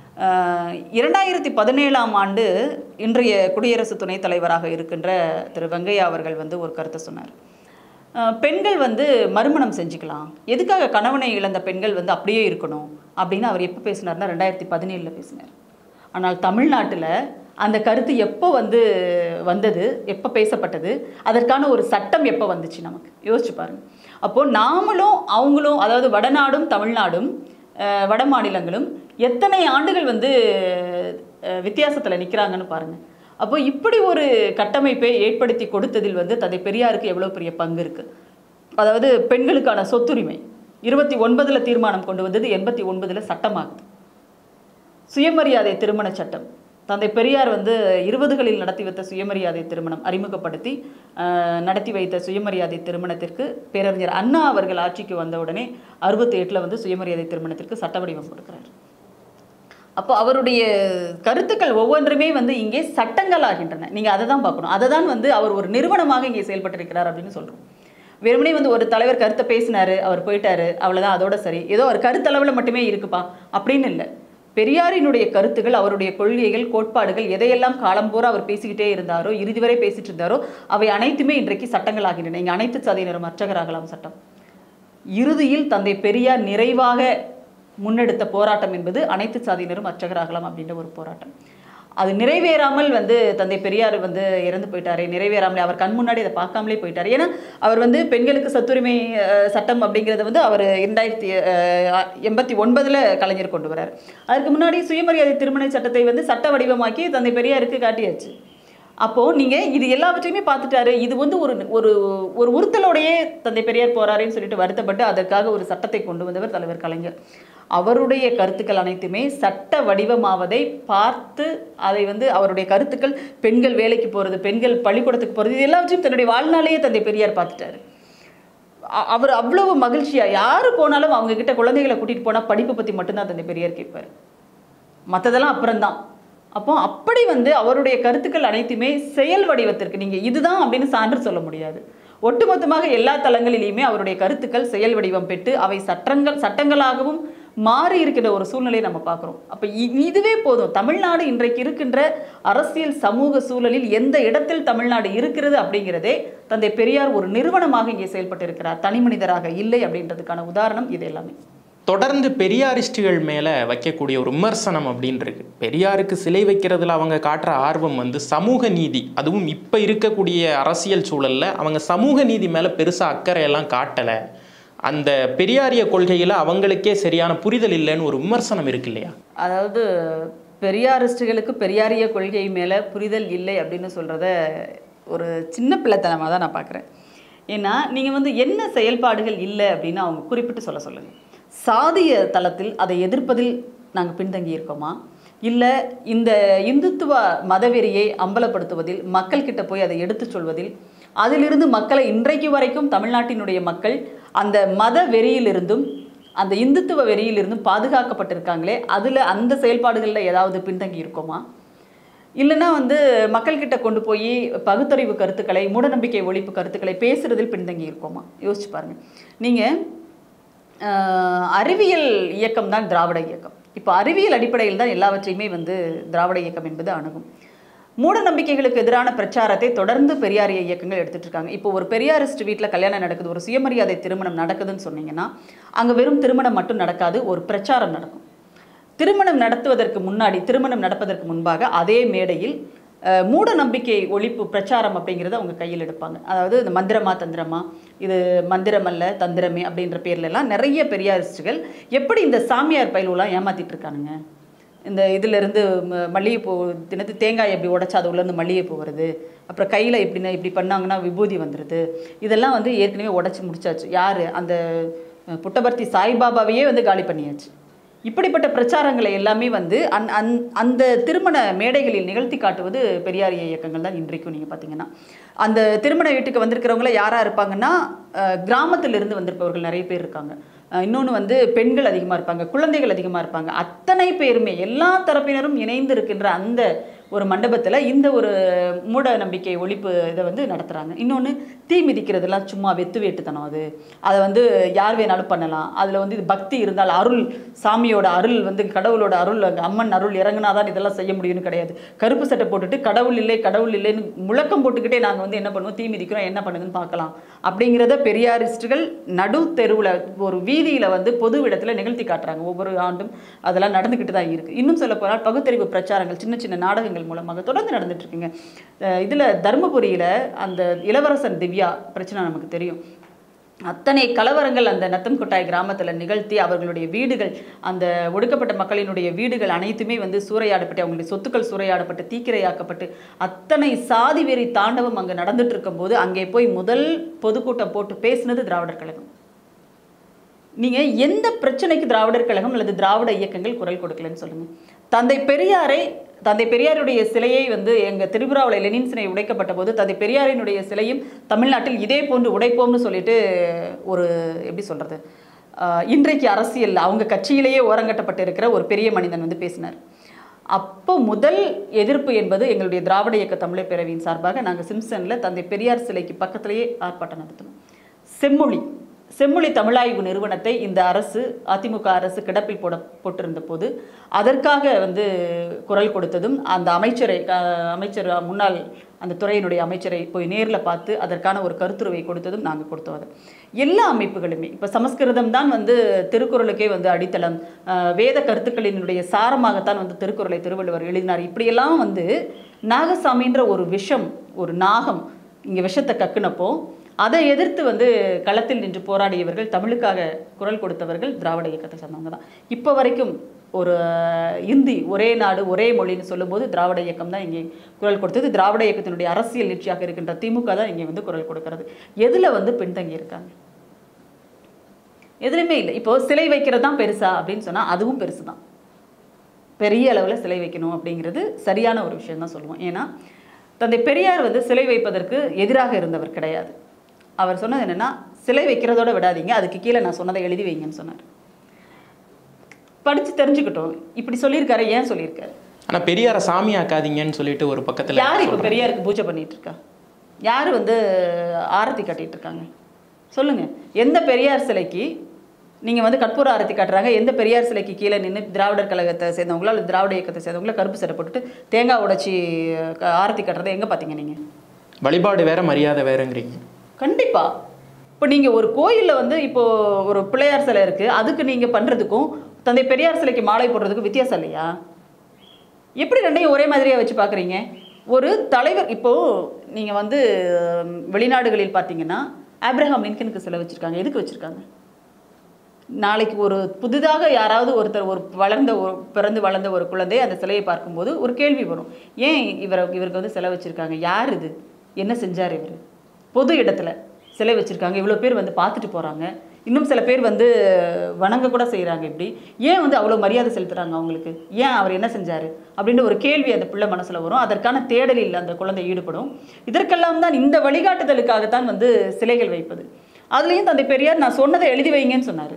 2017ஆம் ஆண்டு இன்றைய குடியரசு துணைத் தலைவராக இருக்கின்ற திரு வெங்கையா அவர்கள் வந்து ஒரு கருத்தை சொன்னார். பெண்கள் வந்து மறுமணம் செஞ்சுக்கலாம், எதுக்காக கணவனை இழந்த பெண்கள் வந்து அப்படியே இருக்கணும் அப்படின்னு அவர் எப்போ பேசினார்னா 2017 பேசினார். ஆனால் தமிழ்நாட்டில் அந்த கருத்து எப்போ வந்தது, எப்போ பேசப்பட்டது, அதற்கான ஒரு சட்டம் எப்போ வந்துச்சு நமக்கு யோசிச்சு பாருங்கள். அப்போது நாமளும் அவங்களும், அதாவது வடநாடும் தமிழ்நாடும் வட மாநிலங்களும் எத்தனை ஆண்டுகள் வந்து வித்தியாசத்தில் நிற்கிறாங்கன்னு பாருங்கள். அப்போ இப்படி ஒரு கட்டமைப்பை ஏற்படுத்தி கொடுத்ததில் வந்து தந்தை பெரியாருக்கு எவ்வளோ பெரிய பங்கு இருக்குது. அதாவது பெண்களுக்கான சொத்துரிமை 29 தீர்மானம் கொண்டு வந்தது, 89 சட்டமாகுது. சுயமரியாதை திருமண சட்டம் தந்தை பெரியார் வந்து 20களில் நடத்தி வைத்த சுயமரியாதை திருமணம் அறிமுகப்படுத்தி நடத்தி வைத்த சுயமரியாதை திருமணத்திற்கு பேரறிஞர் அண்ணா அவர்கள் ஆட்சிக்கு வந்தவுடனே 68 வந்து சுயமரியாதை திருமணத்திற்கு சட்ட வடிவம் கொடுக்கிறார். அப்போ அவருடைய கருத்துக்கள் ஒவ்வொன்றுமே வந்து இங்கே சட்டங்கள் ஆகின்றன. நீங்கள் அதை தான் பார்க்கணும். அதை தான் வந்து அவர் ஒரு நிறுவனமாக இங்கே செயல்பட்டிருக்கிறார் அப்படின்னு சொல்கிறோம். வெறுமனே வந்து ஒரு தலைவர் கருத்தை பேசினார், அவர் போயிட்டாரு, அவ்வளோதான், அதோட சரி, ஏதோ ஒரு கருத்தளவில் மட்டுமே இருக்குப்பா அப்படின்னு இல்லை. பெரியாரினுடைய கருத்துகள், அவருடைய கொள்கைகள், கோட்பாடுகள் எதையெல்லாம் காலம்போற அவர் பேசிக்கிட்டே இருந்தாரோ, இறுதி வரை பேசிட்டு இருந்தாரோ, அவை அனைத்துமே இன்றைக்கு சட்டங்கள் ஆகின்றன. இங்கே அனைத்து சாதியினரும் அர்ச்சகராகலாம் சட்டம். இறுதியில் தந்தை பெரியார் நிறைவாக முன்னெடுத்த போராட்டம் என்பது அனைத்து சாதியினரும் அர்ச்சகராகலாம் அப்படின்ற ஒரு போராட்டம். அது நிறைவேறாமல் வந்து தந்தை பெரியார் வந்து இறந்து போயிட்டாரு, நிறைவேறாமலே அவர் கண் முன்னாடி அதை பார்க்காமலே போயிட்டார். ஏன்னா அவர் வந்து பெண்களுக்கு சொத்துரிமை சட்டம் அப்படிங்கிறத வந்து அவர் 1989 கலைஞர் கொண்டு வரார். அதுக்கு முன்னாடி சுயமரியாதை திருமண சட்டத்தை வந்து சட்ட வடிவமாக்கி தந்தை பெரியாருக்கு காட்டியாச்சு. அப்போது நீங்கள் இது எல்லாவற்றையுமே பார்த்துட்டாரு. இது வந்து ஒரு ஒரு உறுத்தலோடையே தந்தை பெரியார் போறாருன்னு சொல்லிட்டு வருத்தப்பட்டு அதற்காக ஒரு சட்டத்தை கொண்டு வந்தவர் தலைவர் கலைஞர். அவருடைய கருத்துக்கள் அனைத்துமே சட்ட வடிவமாவதை பார்த்து அதை வந்து அவருடைய கருத்துக்கள், பெண்கள் வேலைக்கு போகிறது, பெண்கள் பள்ளிக்கூடத்துக்கு போகிறது, இது எல்லாவற்றையும் தன்னுடைய வாழ்நாளையே தந்தை பெரியார் பார்த்துட்டாரு. அவர் அவ்வளவு மகிழ்ச்சியாக யார் போனாலும் அவங்க கிட்ட குழந்தைகளை கூட்டிகிட்டு போனால் படிப்பை பற்றி மட்டும்தான் தந்தை பெரியார் கேட்பார், மற்றதெல்லாம் அப்புறம்தான். அப்போ அப்படி வந்து அவருடைய கருத்துக்கள் அனைத்துமே செயல் வடிவத்திற்கு நீங்கள் இதுதான் அப்படின்னு சான்று சொல்ல முடியாது. ஒட்டுமொத்தமாக எல்லா தளங்களிலையுமே அவருடைய கருத்துக்கள் செயல் வடிவம் பெற்று அவை சட்டங்களாகவும் மாறி இருக்கின்ற ஒரு சூழ்நிலையை நம்ம பார்க்குறோம். அப்போ இதுவே போதும். தமிழ்நாடு இன்றைக்கு இருக்கின்ற அரசியல் சமூக சூழலில் எந்த இடத்தில் தமிழ்நாடு இருக்கிறது அப்படிங்கிறதே தந்தை பெரியார் ஒரு நிறுவனமாக இங்கே செயல்பட்டு இருக்கிறார், தனி மனிதராக இல்லை அப்படின்றதுக்கான உதாரணம் இது எல்லாமே. தொடர்ந்து பெரியாரிஸ்டுகள் மேலே வைக்கக்கூடிய ஒரு விமர்சனம் அப்படின்னு இருக்கு. பெரியாருக்கு சிலை வைக்கிறதுல அவங்க காட்டுற ஆர்வம் வந்து சமூக நீதி, அதுவும் இப்போ இருக்கக்கூடிய அரசியல் சூழலில் அவங்க சமூக நீதி மேலே பெருசாக அக்கறையெல்லாம் காட்டலை, அந்த பெரியாரிய கொள்கையில் அவங்களுக்கே சரியான புரிதல் இல்லைன்னு ஒரு விமர்சனம் இருக்கு இல்லையா? அதாவது பெரியாரிஸ்டுகளுக்கு பெரியாரிய கொள்கை மேலே புரிதல் இல்லை அப்படின்னு சொல்கிறத ஒரு சின்ன பிள்ளைத்தனமாக தான் நான் பார்க்குறேன். ஏன்னா நீங்கள் வந்து என்ன செயல்பாடுகள் இல்லை அப்படின்னு அவங்க குறிப்பிட்டு சொல்லுங்கள். சாதிய தளத்தில் அதை எதிர்ப்பதில் நாங்கள் பின்தங்கி இருக்கோமா, இல்லை இந்த இந்துத்துவ மதவெறியை அம்பலப்படுத்துவதில் மக்கள்கிட்ட போய் அதை எடுத்து சொல்வதில், அதிலிருந்து மக்களை இன்றைக்கு வரைக்கும் தமிழ்நாட்டினுடைய மக்கள் அந்த மத வெறியிலிருந்தும் அந்த இந்துத்துவ வெறியிலிருந்தும் பாதுகாக்கப்பட்டிருக்காங்களே, அதில் அந்த செயல்பாடுகளில் ஏதாவது பின்தங்கி இருக்கோமா, இல்லைன்னா வந்து மக்கள்கிட்ட கொண்டு போய் பகுத்தறிவு கருத்துக்களை, மூடநம்பிக்கை ஒழிப்பு கருத்துக்களை பேசுகிறதில் பின்தங்கி இருக்கோமா? யோசிச்சு பாருங்கள். நீங்கள் அறிவியல் இயக்கம் தான் திராவிட இயக்கம். இப்போ அறிவியல் அடிப்படையில் தான் எல்லாவற்றையுமே வந்து திராவிட இயக்கம் என்பது அணுகும். மூட நம்பிக்கைகளுக்கு எதிரான பிரச்சாரத்தை தொடர்ந்து பெரியாரிய இயக்கங்கள் எடுத்துட்டு இருக்காங்க. இப்போ ஒரு பெரியாரிஸ்ட் வீட்டில் கல்யாணம் நடக்குது, ஒரு சுயமரியாதை திருமணம் நடக்குதுன்னு சொன்னீங்கன்னா அங்கே வெறும் திருமணம் மட்டும் நடக்காது, ஒரு பிரச்சாரம் நடக்கும். திருமணம் நடத்துவதற்கு முன்னாடி, திருமணம் நடப்பதற்கு முன்பாக அதே மேடையில் மூட நம்பிக்கை ஒழிப்பு பிரச்சாரம் அப்படிங்கிறத அவங்க கையில் எடுப்பாங்க. அதாவது இந்த மந்திரமா தந்திரமா, இது மந்திரம் அல்ல தந்திரமே அப்படின்ற பேர்லலாம் நிறைய பெரியாரிஸ்டுகள் எப்படி இந்த சாமியார் பயிலெலாம் ஏமாற்றிட்டு இருக்கானுங்க. இந்த இதிலேருந்து மல்லிகைப்பூ தினத்து தேங்காய் எப்படி உடைச்சா அது உள்ளேருந்து மல்லிகைப்பூ வருது, அப்புறம் கையில் எப்படின்னா இப்படி பண்ணாங்கன்னா விபூதி வந்துடுது, இதெல்லாம் வந்து ஏற்கனவே உடச்சி முடிச்சாச்சு. யார்? அந்த புட்டபர்த்தி சாய்பாபாவையே வந்து காலி பண்ணியாச்சு. இப்படிப்பட்ட பிரச்சாரங்களை எல்லாமே வந்து அந்த திருமண மேடைகளில் நிகழ்த்தி காட்டுவது பெரியாரிய இயக்கங்கள் தான். இன்றைக்கும் நீங்கள் பார்த்தீங்கன்னா அந்த திருமண வீட்டுக்கு வந்திருக்கிறவங்கள யாராக இருப்பாங்கன்னா, கிராமத்திலிருந்து வந்திருப்பவர்கள் நிறைய பேர் இருக்காங்க. இன்னொன்று வந்து பெண்கள் அதிகமாக இருப்பாங்க, குழந்தைகள் அதிகமாக இருப்பாங்க. அத்தனை பேருமே எல்லா தரப்பினரும் இணைந்து இருக்கின்ற அந்த ஒரு மண்டபத்தில் இந்த ஒரு மூட நம்பிக்கை ஒழிப்பு இதை வந்து நடத்துகிறாங்க. இன்னொன்று தீ மிதிக்கிறதுலாம் சும்மா வெத்து வேட்டுத்தனம். அதை வந்து யார் வேணாலும் பண்ணலாம். அதில் வந்து இது பக்தி இருந்தால், அருள் சாமியோட அருள் வந்து கடவுளோட அருள், அம்மன் அருள் இறங்குனாதான் இதெல்லாம் செய்ய முடியும்னு கிடையாது. கருப்பு சட்டை போட்டுட்டு கடவுள் இல்லை கடவுள் இல்லைன்னு முழக்கம் போட்டுக்கிட்டே நாங்கள் வந்து என்ன பண்ணுவோம், தீ மிதிக்கிறோம், என்ன பண்ணுதுன்னு பார்க்கலாம் அப்படிங்கிறத பெரியாரிஸ்டுகள் நடு தெருவில் ஒரு வீதியில் வந்து பொது இடத்துல நிகழ்த்தி காட்டுறாங்க. ஒவ்வொரு ஆண்டும் அதெல்லாம் நடந்துக்கிட்டு தான் இருக்குது. இன்னும் சொல்ல போனால் பகுத்தறிவு பிரச்சாரங்கள் சின்ன சின்ன நாடகங்கள் மூலமாக தொடர்ந்து நடந்துட்டு இருக்குங்க. இதில் தர்மபுரியில் அந்த இளவரசன் திவ்யா பிரச்சனை நமக்கு தெரியும். அத்தனை கலவரங்கள் அந்த நத்தம்கொட்டாய் கிராமத்தில் நிகழ்த்தி அவர்களுடைய வீடுகள், அந்த ஒடுக்கப்பட்ட மக்களினுடைய வீடுகள் அனைத்துமே வந்து சூறையாடப்பட்டு, அவங்களுடைய சொத்துக்கள் சூறையாடப்பட்டு தீக்கிரையாக்கப்பட்டு அத்தனை சாதி வெறி தாண்டவம் அங்கே நடந்துட்டு இருக்கும்போது அங்கே போய் முதல் பொதுக்கூட்டம் போட்டு பேசினது திராவிடர் கழகம். நீங்கள் எந்த பிரச்சனைக்கு திராவிடர் கழகம் அல்லது திராவிட இயக்கங்கள் குரல் கொடுக்கலன்னு சொல்லுங்கள். தந்தை பெரியாருடைய சிலையை வந்து எங்கள் திரிபுராவில் லெனின் சிலை உடைக்கப்பட்ட போது தந்தை பெரியாரினுடைய சிலையும் தமிழ்நாட்டில் இதே போன்று உடைப்போம்னு சொல்லிட்டு ஒரு எப்படி சொல்கிறது, இன்றைக்கு அரசியல் அவங்க கட்சியிலேயே ஓரங்கட்டப்பட்டு இருக்கிற ஒரு பெரிய மனிதன் வந்து பேசினார். அப்போ முதல் எதிர்ப்பு என்பது எங்களுடைய திராவிட இயக்க தமிழர் பேரவையின் சார்பாக நாங்கள் சிம்சனில் தந்தை பெரியார் சிலைக்கு பக்கத்திலேயே ஆர்ப்பாட்டம் நடத்தணும். செம்மொழி தமிழாய்வு நிறுவனத்தை இந்த அரசு, அதிமுக அரசு கிடப்பில் போட்டிருந்த போது அதற்காக வந்து குரல் கொடுத்ததும், அந்த அமைச்சர் முன்னாள் அந்த துறையினுடைய அமைச்சரை போய் நேரில் பார்த்து அதற்கான ஒரு கருத்துருவை கொடுத்ததும் நாங்கள் கொடுத்தோம். அது எல்லா அமைப்புகளுமே இப்போ சமஸ்கிருதம் தான் வந்து திருக்குறளுக்கே வந்து அடித்தளம், வேத கருத்துக்களினுடைய சாரமாகத்தான் வந்து திருக்குறளை திருவள்ளுவர் எழுதினார். இப்படியெல்லாம் வந்து நாகசாமின்ற ஒரு விஷம், ஒரு நாகம் இங்கே விஷத்தை கக்குனப்போ அதை எதிர்த்து வந்து களத்தில் நின்று போராடியவர்கள், தமிழுக்காக குரல் கொடுத்தவர்கள் திராவிட இயக்கத்தை சார்ந்தவங்க தான். இப்போ வரைக்கும் ஒரு இந்தி ஒரே நாடு ஒரே மொழின்னு சொல்லும்போது திராவிட இயக்கம் தான் இங்கே குரல் கொடுத்தது. திராவிட இயக்கத்தினுடைய அரசியல் நீட்சியாக இருக்கின்ற திமுக தான் இங்கே வந்து குரல் கொடுக்கறது. எதில் வந்து பின்தங்கி இருக்காங்க? எதுலையுமே இல்லை. இப்போது சிலை வைக்கிறது தான் பெருசா அப்படின்னு சொன்னால் அதுவும் பெருசு தான். பெரிய அளவில் சிலை வைக்கணும் அப்படிங்கிறது சரியான ஒரு விஷயம் தான் சொல்லுவோம். ஏன்னா தந்தை பெரியார் வந்து சிலை வைப்பதற்கு எதிராக இருந்தவர் கிடையாது. அவர் சொன்னது என்னென்னா, சிலை வைக்கிறதோட விடாதீங்க, அதுக்கு கீழே நான் சொன்னதை எழுதி வைங்கன்னு சொன்னார். படித்து தெரிஞ்சுக்கிட்டோம். இப்படி சொல்லியிருக்காரு. ஏன் சொல்லியிருக்காரு? ஆனால் பெரியாரை சாமி ஆக்காதீங்கன்னு சொல்லிட்டு ஒரு பக்கத்தில் யார் இப்போ பெரியாருக்கு பூஜை பண்ணிட்டு இருக்கா? யார் வந்து ஆரத்தி காட்டிகிட்டு இருக்காங்க சொல்லுங்கள்? எந்த பெரியார் சிலைக்கு நீங்கள் வந்து கற்பூர ஆரத்தி காட்டுறாங்க? எந்த பெரியார் சிலைக்கு கீழே நின்று திராவிடர் கழகத்தை சேர்ந்தவங்களோ அல்லது திராவிட இயக்கத்தை சேர்ந்தவங்களோ கருப்பு சட்டை போட்டுட்டு தேங்காய் உடைச்சி ஆரத்தி காட்டுறதை எங்கே பார்த்தீங்க நீங்கள்? வழிபாடு வேற, மரியாதை வேறுங்கிறீங்க. கண்டிப்பாக. இப்போ நீங்கள் ஒரு கோயிலில் வந்து இப்போது ஒரு பிள்ளையார் சிலை இருக்குது, அதுக்கு நீங்கள் பண்ணுறதுக்கும் தந்தை பெரியார் சிலைக்கு மாலை போடுறதுக்கும் வித்தியாசம் இல்லையா? எப்படி ரெண்டையும் ஒரே மாதிரியாக வச்சு பார்க்குறீங்க? ஒரு தலைவர், இப்போது நீங்கள் வந்து வெளிநாடுகளில் பார்த்தீங்கன்னா ஆப்ரஹாம் லிங்கனுக்கு சிலை வச்சுருக்காங்க. எதுக்கு வச்சுருக்காங்க? நாளைக்கு ஒரு புதிதாக யாராவது ஒருத்தர் பிறந்து வளர்ந்த ஒரு குழந்தை அந்த சிலையை பார்க்கும்போது ஒரு கேள்வி வரும், ஏன் இவருக்கு வந்து சிலை வச்சுருக்காங்க? யார் இது? என்ன செஞ்சார் இவர்? பொது இடத்துல சிலை வச்சுருக்காங்க, இவ்வளோ பேர் வந்து பார்த்துட்டு போகிறாங்க, இன்னும் சில பேர் வந்து வணங்க கூட செய்கிறாங்க. இப்படி ஏன் வந்து அவ்வளோ மரியாதை செலுத்துகிறாங்க அவங்களுக்கு? ஏன் அவர் என்ன செஞ்சார் அப்படின்ற ஒரு கேள்வி அந்த பிள்ளை மனசில் வரும். அதற்கான தேடலில் அந்த குழந்தை ஈடுபடும். இதற்கெல்லாம் தான் இந்த வழிகாட்டுதலுக்காகத்தான் வந்து சிலைகள் வைப்பது. அதுலேயும் தந்தை பெரியார் நான் சொன்னதை எழுதி வைங்கன்னு சொன்னார்.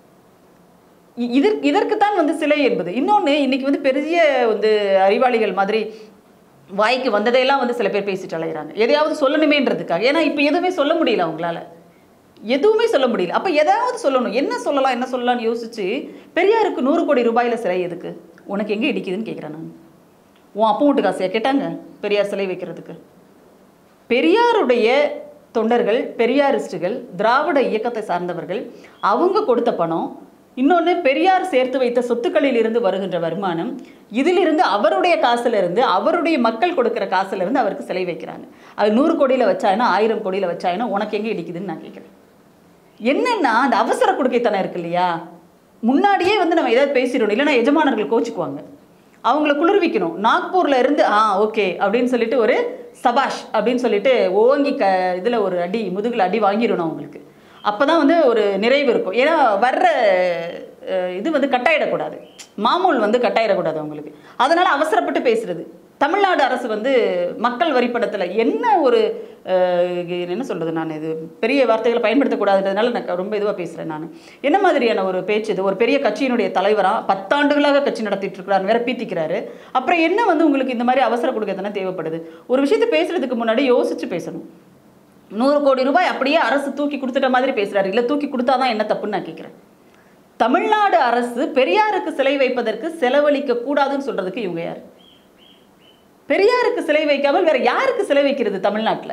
இதற்குத்தான் வந்து சிலை என்பது. இன்னொன்று, இன்னைக்கு வந்து பெரிய வந்து அறிவாளிகள் மாதிரி வாய்க்கு வந்ததையெல்லாம் வந்து சில பேர் பேசிட்டு அலைகிறாங்க, எதையாவது சொல்லணுமேன்றதுக்காக. ஏன்னா இப்போ எதுவுமே சொல்ல முடியல, அவங்களால எதுவுமே சொல்ல முடியல. அப்போ எதாவது சொல்லணும், என்ன சொல்லலாம் என்ன சொல்லலாம்னு யோசிச்சு பெரியாருக்கு 100 கோடி ரூபாயில் சிலை எதுக்கு, உனக்கு எங்கே இடிக்குதுன்னு கேட்குறேன் நான். உன் அப்பா வீட்டு காசையா கேட்டாங்க பெரியார் சிலை வைக்கிறதுக்கு? பெரியாருடைய தொண்டர்கள், பெரியாரிஸ்டுகள், திராவிட இயக்கத்தை சார்ந்தவர்கள், அவங்க கொடுத்த பணம், இன்னொன்று பெரியார் சேர்த்து வைத்த சொத்துக்களில் இருந்து வருகின்ற வருமானம், இதிலிருந்து அவருடைய காசுலேருந்து, அவருடைய மக்கள் கொடுக்குற காசுலேருந்து அவருக்கு சிலை வைக்கிறாங்க. அது 100 கோடியில் வச்சாயினா 1000 கோடியில் வச்சாயினா உனக்கு எங்கே இடிக்குதுன்னு நான் கேட்குறேன். என்னன்னா அந்த அவசர கொடுக்கைத்தனம் இருக்கு இல்லையா? முன்னாடியே வந்து நம்ம ஏதாவது பேசிடணும், இல்லைன்னா எஜமானர்கள் கோச்சுக்குவாங்க. அவங்கள குளிர்விக்கணும். நாக்பூரில் இருந்து ஓகே அப்படின்னு சொல்லிட்டு ஒரு சபாஷ் அப்படின்னு சொல்லிட்டு ஓங்கி இதில் ஒரு அடி, முதுகில் அடி வாங்கிடணும் அவங்களுக்கு. அப்போ தான் வந்து ஒரு நிறைவு இருக்கும். ஏன்னா வர்ற இது வந்து கட்டாயிடக்கூடாது, மாமூல் வந்து கட்டாயிடக்கூடாது அவங்களுக்கு. அதனால் அவசரப்பட்டு பேசுகிறது. தமிழ்நாடு அரசு வந்து மக்கள் வரிப்படத்தில் என்ன ஒரு என்ன சொல்கிறது, நான் இது பெரிய வார்த்தைகளை பயன்படுத்தக்கூடாதுன்றதுனால நான் ரொம்ப இதுவாக பேசுகிறேன். நான் என்ன மாதிரியான ஒரு பேச்சு இது? ஒரு பெரிய கட்சியினுடைய தலைவராக 10 ஆண்டுகளாக கட்சி நடத்திட்டு இருக்கிறார், வேற பீத்திக்கிறாரு. அப்புறம் என்ன வந்து உங்களுக்கு இந்த மாதிரி அவசர கொடுக்கத்தானே தேவைப்படுது? ஒரு விஷயத்தை பேசுறதுக்கு முன்னாடி யோசிச்சு பேசணும். 100 கோடி ரூபாய் அப்படியே அரசு தூக்கி கொடுத்துட்ட மாதிரி பேசுகிறாரு. இல்லை தூக்கி கொடுத்தாதான் என்ன தப்புன்னு நான் கேட்குறேன். தமிழ்நாடு அரசு பெரியாருக்கு சிலை வைப்பதற்கு செலவழிக்க கூடாதுன்னு சொல்றதுக்கு இவங்க யார்? பெரியாருக்கு சிலை வைக்காமல் வேற யாருக்கு சிலை வைக்கிறது தமிழ்நாட்டில்?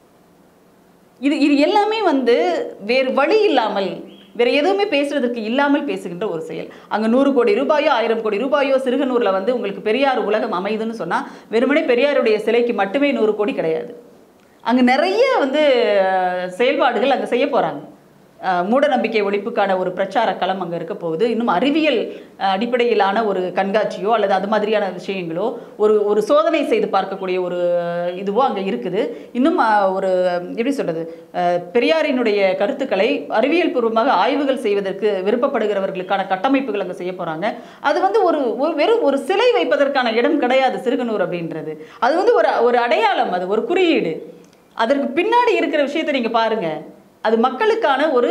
இது எல்லாமே வந்து வேறு வழி இல்லாமல், வேற எதுவுமே பேசுறதுக்கு இல்லாமல் பேசுகின்ற ஒரு செயல். அங்கே 100 கோடி ரூபாயோ 1000 கோடி ரூபாயோ சிறுகனூரில் வந்து உங்களுக்கு பெரியார் உலகம் அமைதுன்னு சொன்னால் வெறுமனே பெரியாருடைய சிலைக்கு மட்டுமே 100 கோடி கிடையாது. அங்கே நிறைய வந்து செயல்பாடுகள் அங்கே செய்ய போகிறாங்க. மூட நம்பிக்கை ஒழிப்புக்கான ஒரு பிரச்சார களம் அங்கே இருக்க போகுது. இன்னும் அறிவியல் அடிப்படையிலான ஒரு கண்காட்சியோ அல்லது அது மாதிரியான விஷயங்களோ, ஒரு சோதனை செய்து பார்க்கக்கூடிய ஒரு இதுவோ அங்கே இருக்குது. இன்னும் ஒரு எப்படி சொல்கிறது, பெரியாரினுடைய கருத்துக்களை அறிவியல் பூர்வமாக ஆய்வுகள் செய்வதற்கு விருப்பப்படுகிறவர்களுக்கான கட்டமைப்புகள் அங்கே செய்ய போகிறாங்க. அது வந்து வெறும் ஒரு சிலை வைப்பதற்கான இடம் கிடையாது சிறுகனூர் அப்படின்றது. அது வந்து ஒரு அடையாளம், அது ஒரு குறியீடு. அதற்கு பின்னாடி இருக்கிற விஷயத்தை நீங்கள் பாருங்கள். அது மக்களுக்கான ஒரு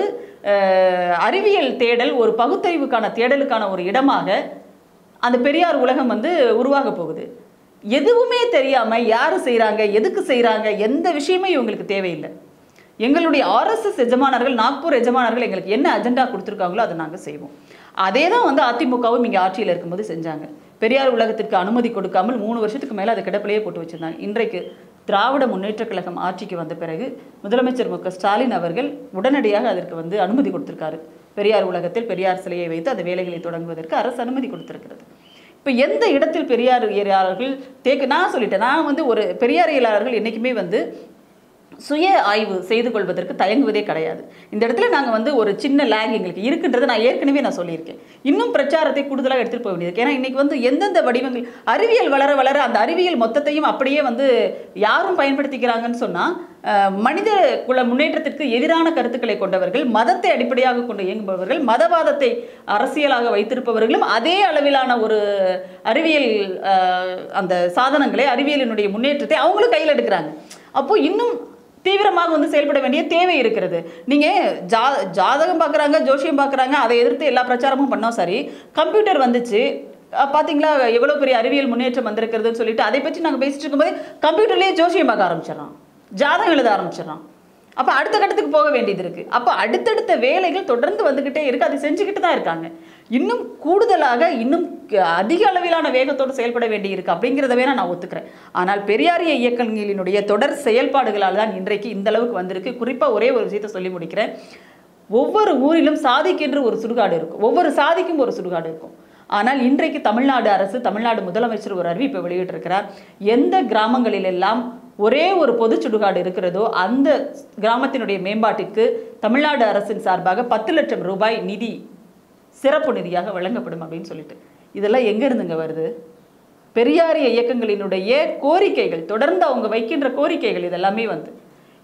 அறிவியல் தேடல், ஒரு பகுத்தறிவுக்கான தேடலுக்கான ஒரு இடமாக அந்த பெரியார் உலகம் வந்து உருவாக போகுது. எதுவுமே தெரியாமல் யார் செய்கிறாங்க, எதுக்கு செய்கிறாங்க, எந்த விஷயமே இவங்களுக்கு தேவையில்லை. எங்களுடைய RSS எஜமானர்கள், நாக்பூர் எஜமானர்கள் எங்களுக்கு என்ன அஜெண்டா கொடுத்துருக்காங்களோ அதை நாங்கள் செய்வோம். அதே தான் வந்து அதிமுகவும் இங்கே ஆட்சியில் இருக்கும்போது செஞ்சாங்க. பெரியார் உலகத்திற்கு அனுமதி கொடுக்காமல் 3 வருஷத்துக்கு மேலே அதை கிடப்பிலேயே போட்டு வச்சுருந்தாங்க. இன்றைக்கு திராவிட முன்னேற்றக் கழகம் ஆட்சிக்கு வந்த பிறகு முதலமைச்சர் மு க ஸ்டாலின் அவர்கள் உடனடியாக அதற்கு வந்து அனுமதி கொடுத்திருக்காரு. பெரியார் உலகத்தில் பெரியார் சிலையை வைத்து அந்த வேலைகளை தொடங்குவதற்கு அரசு அனுமதி கொடுத்திருக்கிறது. இப்போ எந்த இடத்தில் பெரியாரியலாளர்கள் நான் சொல்லிட்டேன், நான் வந்து ஒரு பெரியாரியலாளர்கள் என்றைக்குமே வந்து சுய ஆய்வு செய்து கொள்வதற்கு தயங்குவதே கிடையாது. இந்த இடத்துல நாங்கள் வந்து ஒரு சின்ன லேக் எங்களுக்கு இருக்குன்றதை நான் ஏற்கனவே சொல்லியிருக்கேன். இன்னும் பிரச்சாரத்தை கூடுதலாக எடுத்துகிட்டு போக வேண்டியது. ஏன்னா இன்றைக்கி வந்து எந்தெந்த வடிவங்கள் அறிவியல் வளர வளர அந்த அறிவியல் மொத்தத்தையும் அப்படியே வந்து யாரும் பயன்படுத்திக்கிறாங்கன்னு சொன்னால், மனித குல முன்னேற்றத்திற்கு எதிரான கருத்துக்களை கொண்டவர்கள், மதத்தை அடிப்படையாக கொண்டு இயங்குபவர்கள், மதவாதத்தை அரசியலாக வைத்திருப்பவர்களும் அதே அளவிலான ஒரு அறிவியல் அந்த சாதனங்களை, அறிவியலினுடைய முன்னேற்றத்தை அவங்களும் கையில் எடுக்கிறாங்க. அப்போது இன்னும் தீவிரமாக வந்து செயல்பட வேண்டிய தேவை இருக்கிறது. நீங்கள் ஜாதகம் பார்க்குறாங்க, ஜோசியம் பார்க்குறாங்க, அதை எதிர்த்து எல்லா பிரச்சாரமும் பண்ணோம். சரி, கம்ப்யூட்டர் வந்துச்சு பார்த்தீங்களா, எவ்வளோ பெரிய அறிவியல் முன்னேற்றம் வந்திருக்கிறதுன்னு சொல்லிட்டு அதை பற்றி நாங்கள் பேசிட்டு இருக்கும்போது கம்ப்யூட்டர்லேயே ஜோசியம் பார்க்க ஆரம்பிச்சிடறோம், ஜாதகம் எழுத ஆரம்பிச்சிடறோம். அப்போ அடுத்த கட்டத்துக்கு போக வேண்டியது இருக்குது. அப்போ அடுத்தடுத்த வேலைகள் தொடர்ந்து வந்துக்கிட்டே இருக்குது, அதை செஞ்சுக்கிட்டு தான் இருக்காங்க. இன்னும் கூடுதலாக இன்னும் அதிக அளவிலான வேகத்தோடு செயல்பட வேண்டி இருக்குது அப்படிங்கிறத வேணா நான் ஒத்துக்கிறேன். ஆனால் பெரியாரிய இயக்கங்களினுடைய தொடர் செயல்பாடுகளால் தான் இன்றைக்கு இந்த அளவுக்கு வந்திருக்கு. குறிப்பாக ஒரே ஒரு விஷயத்தை சொல்லி முடிக்கிறேன். ஒவ்வொரு ஊரிலும் சாதிக்கென்று ஒரு சுடுகாடு இருக்கும், ஒவ்வொரு சாதிக்கும் ஒரு சுடுகாடு இருக்கும். ஆனால் இன்றைக்கு தமிழ்நாடு அரசு, தமிழ்நாடு முதலமைச்சர் ஒரு அறிவிப்பை வெளியிட்டிருக்கிறார். எந்த கிராமங்களிலெல்லாம் ஒரே ஒரு பொது சுடுகாடு இருக்கிறதோ அந்த கிராமத்தினுடைய மேம்பாட்டிற்கு தமிழ்நாடு அரசின் சார்பாக 10 லட்சம் ரூபாய் நிதி, சிறப்பு நிதியாக வழங்கப்படும் அப்படின்னு சொல்லிட்டு. இதெல்லாம் எங்கேருந்துங்க வருது? பெரியாரிய இயக்கங்களினுடைய கோரிக்கைகள், தொடர்ந்து அவங்க வைக்கின்ற கோரிக்கைகள் இதெல்லாமே வந்து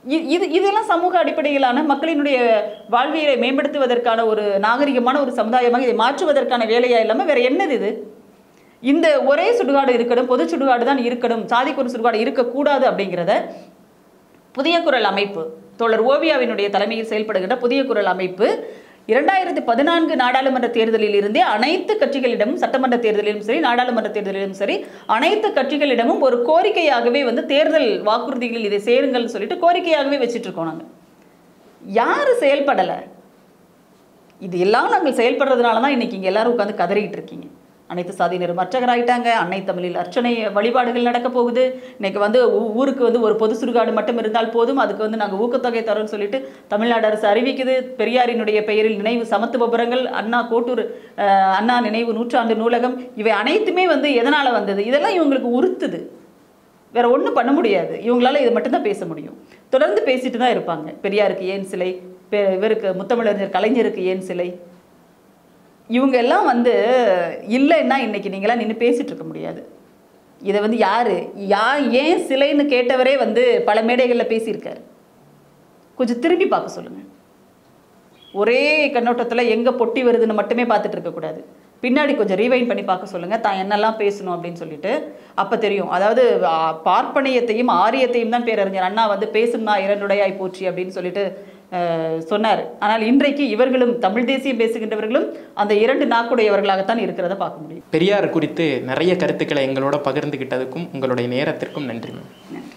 இதெல்லாம் சமூக அடிப்படையிலான மக்களினுடைய வாழ்வியலை மேம்படுத்துவதற்கான ஒரு நாகரிகமான ஒரு சமுதாயமாக இதை மாற்றுவதற்கான வேலையா இல்லாமல் வேற என்னது இது? இந்த ஒரே சுடுகாடு இருக்கணும், பொது சுடுகாடு தான் இருக்கணும், சாதிக்கு ஒரு சுடுகாடு இருக்கக்கூடாது அப்படிங்கிறத புதிய குரல் அமைப்பு, தோழர் ஓவியாவினுடைய தலைமையில் செயல்படுகின்ற புதிய குரல் அமைப்பு 2014 நாடாளுமன்ற தேர்தலில் இருந்தே அனைத்து கட்சிகளிடமும், சட்டமன்ற தேர்தலிலும் சரி நாடாளுமன்ற தேர்தலிலும் சரி, அனைத்து கட்சிகளிடமும் ஒரு கோரிக்கையாகவே வந்து தேர்தல் வாக்குறுதிகளில் இதை சேருங்கள்னு சொல்லிட்டு கோரிக்கையாகவே வச்சுட்டு இருக்கோம். நாங்கள் யாரு செயல்படலை? இது எல்லாம் நாங்கள் செயல்படுறதுனால தான் இன்னைக்கு இங்கே எல்லாரும் உட்காந்து கதறிக்கிட்டு இருக்கீங்க. அனைத்து சாதியினரும் அர்ச்சகராயிட்டாங்க, அன்னை தமிழில் அர்ச்சனை வழிபாடுகள் நடக்க போகுது. இன்னைக்கு வந்து ஊருக்கு வந்து ஒரு பொது சுடுகாடு மட்டும் இருந்தால் போதும், அதுக்கு வந்து நாங்கள் ஊக்கத்தொகை தரோம்னு சொல்லிட்டு தமிழ்நாடு அரசு அறிவிக்குது. பெரியாரினுடைய பெயரில் நினைவு சமத்துவபுரங்கள், அண்ணா கோட்டூர் அண்ணா நினைவு நூற்றாண்டு நூலகம், இவை அனைத்துமே வந்து எதனால் வந்தது? இதெல்லாம் இவங்களுக்கு உறுத்துது. வேற ஒன்றும் பண்ண முடியாது. இவங்களால இது மட்டும்தான் பேச முடியும். தொடர்ந்து பேசிட்டு தான் இருப்பாங்க. பெரியாருக்கு ஏன் சிலை, இவருக்கு முத்தமிழறிஞர் கலைஞருக்கு ஏன் சிலை, இவங்க எல்லாம் வந்து இல்லைன்னா இன்னைக்கு நீங்களாம் நின்று பேசிட்டு இருக்க முடியாது. இதை வந்து ஏன் சிலைன்னு கேட்டவரே வந்து பல மேடைகளில் பேசியிருக்காரு. கொஞ்சம் திரும்பி பார்க்க சொல்லுங்க. ஒரே கண்ணோட்டத்தில் எங்கே பொட்டி வருதுன்னு மட்டுமே பார்த்துட்டு இருக்கக்கூடாது. பின்னாடி கொஞ்சம் ரீவைண்ட் பண்ணி பார்க்க சொல்லுங்க, தான் என்னெல்லாம் பேசணும் அப்படின்னு சொல்லிட்டு. அப்போ தெரியும். அதாவது பார்ப்பனியத்தையும் ஆரியத்தையும் தான் பேரறிஞர் அண்ணா வந்து பேசும்னா இரண்டுடையாய் போற்றி அப்படின்னு சொல்லிட்டு சொன்னார். ஆனால் இன்றைக்கு இவர்களும் தமிழ் தேசியம் பேசுகின்றவர்களும் அந்த இரண்டு நாக்குடையவர்களாகத்தான் இருக்கிறத பார்க்க முடியும். பெரியார் குறித்து நிறைய கருத்துக்களை எங்களோட பகிர்ந்துகிட்டதுக்கும் உங்களுடைய நேரத்திற்கும் நன்றி.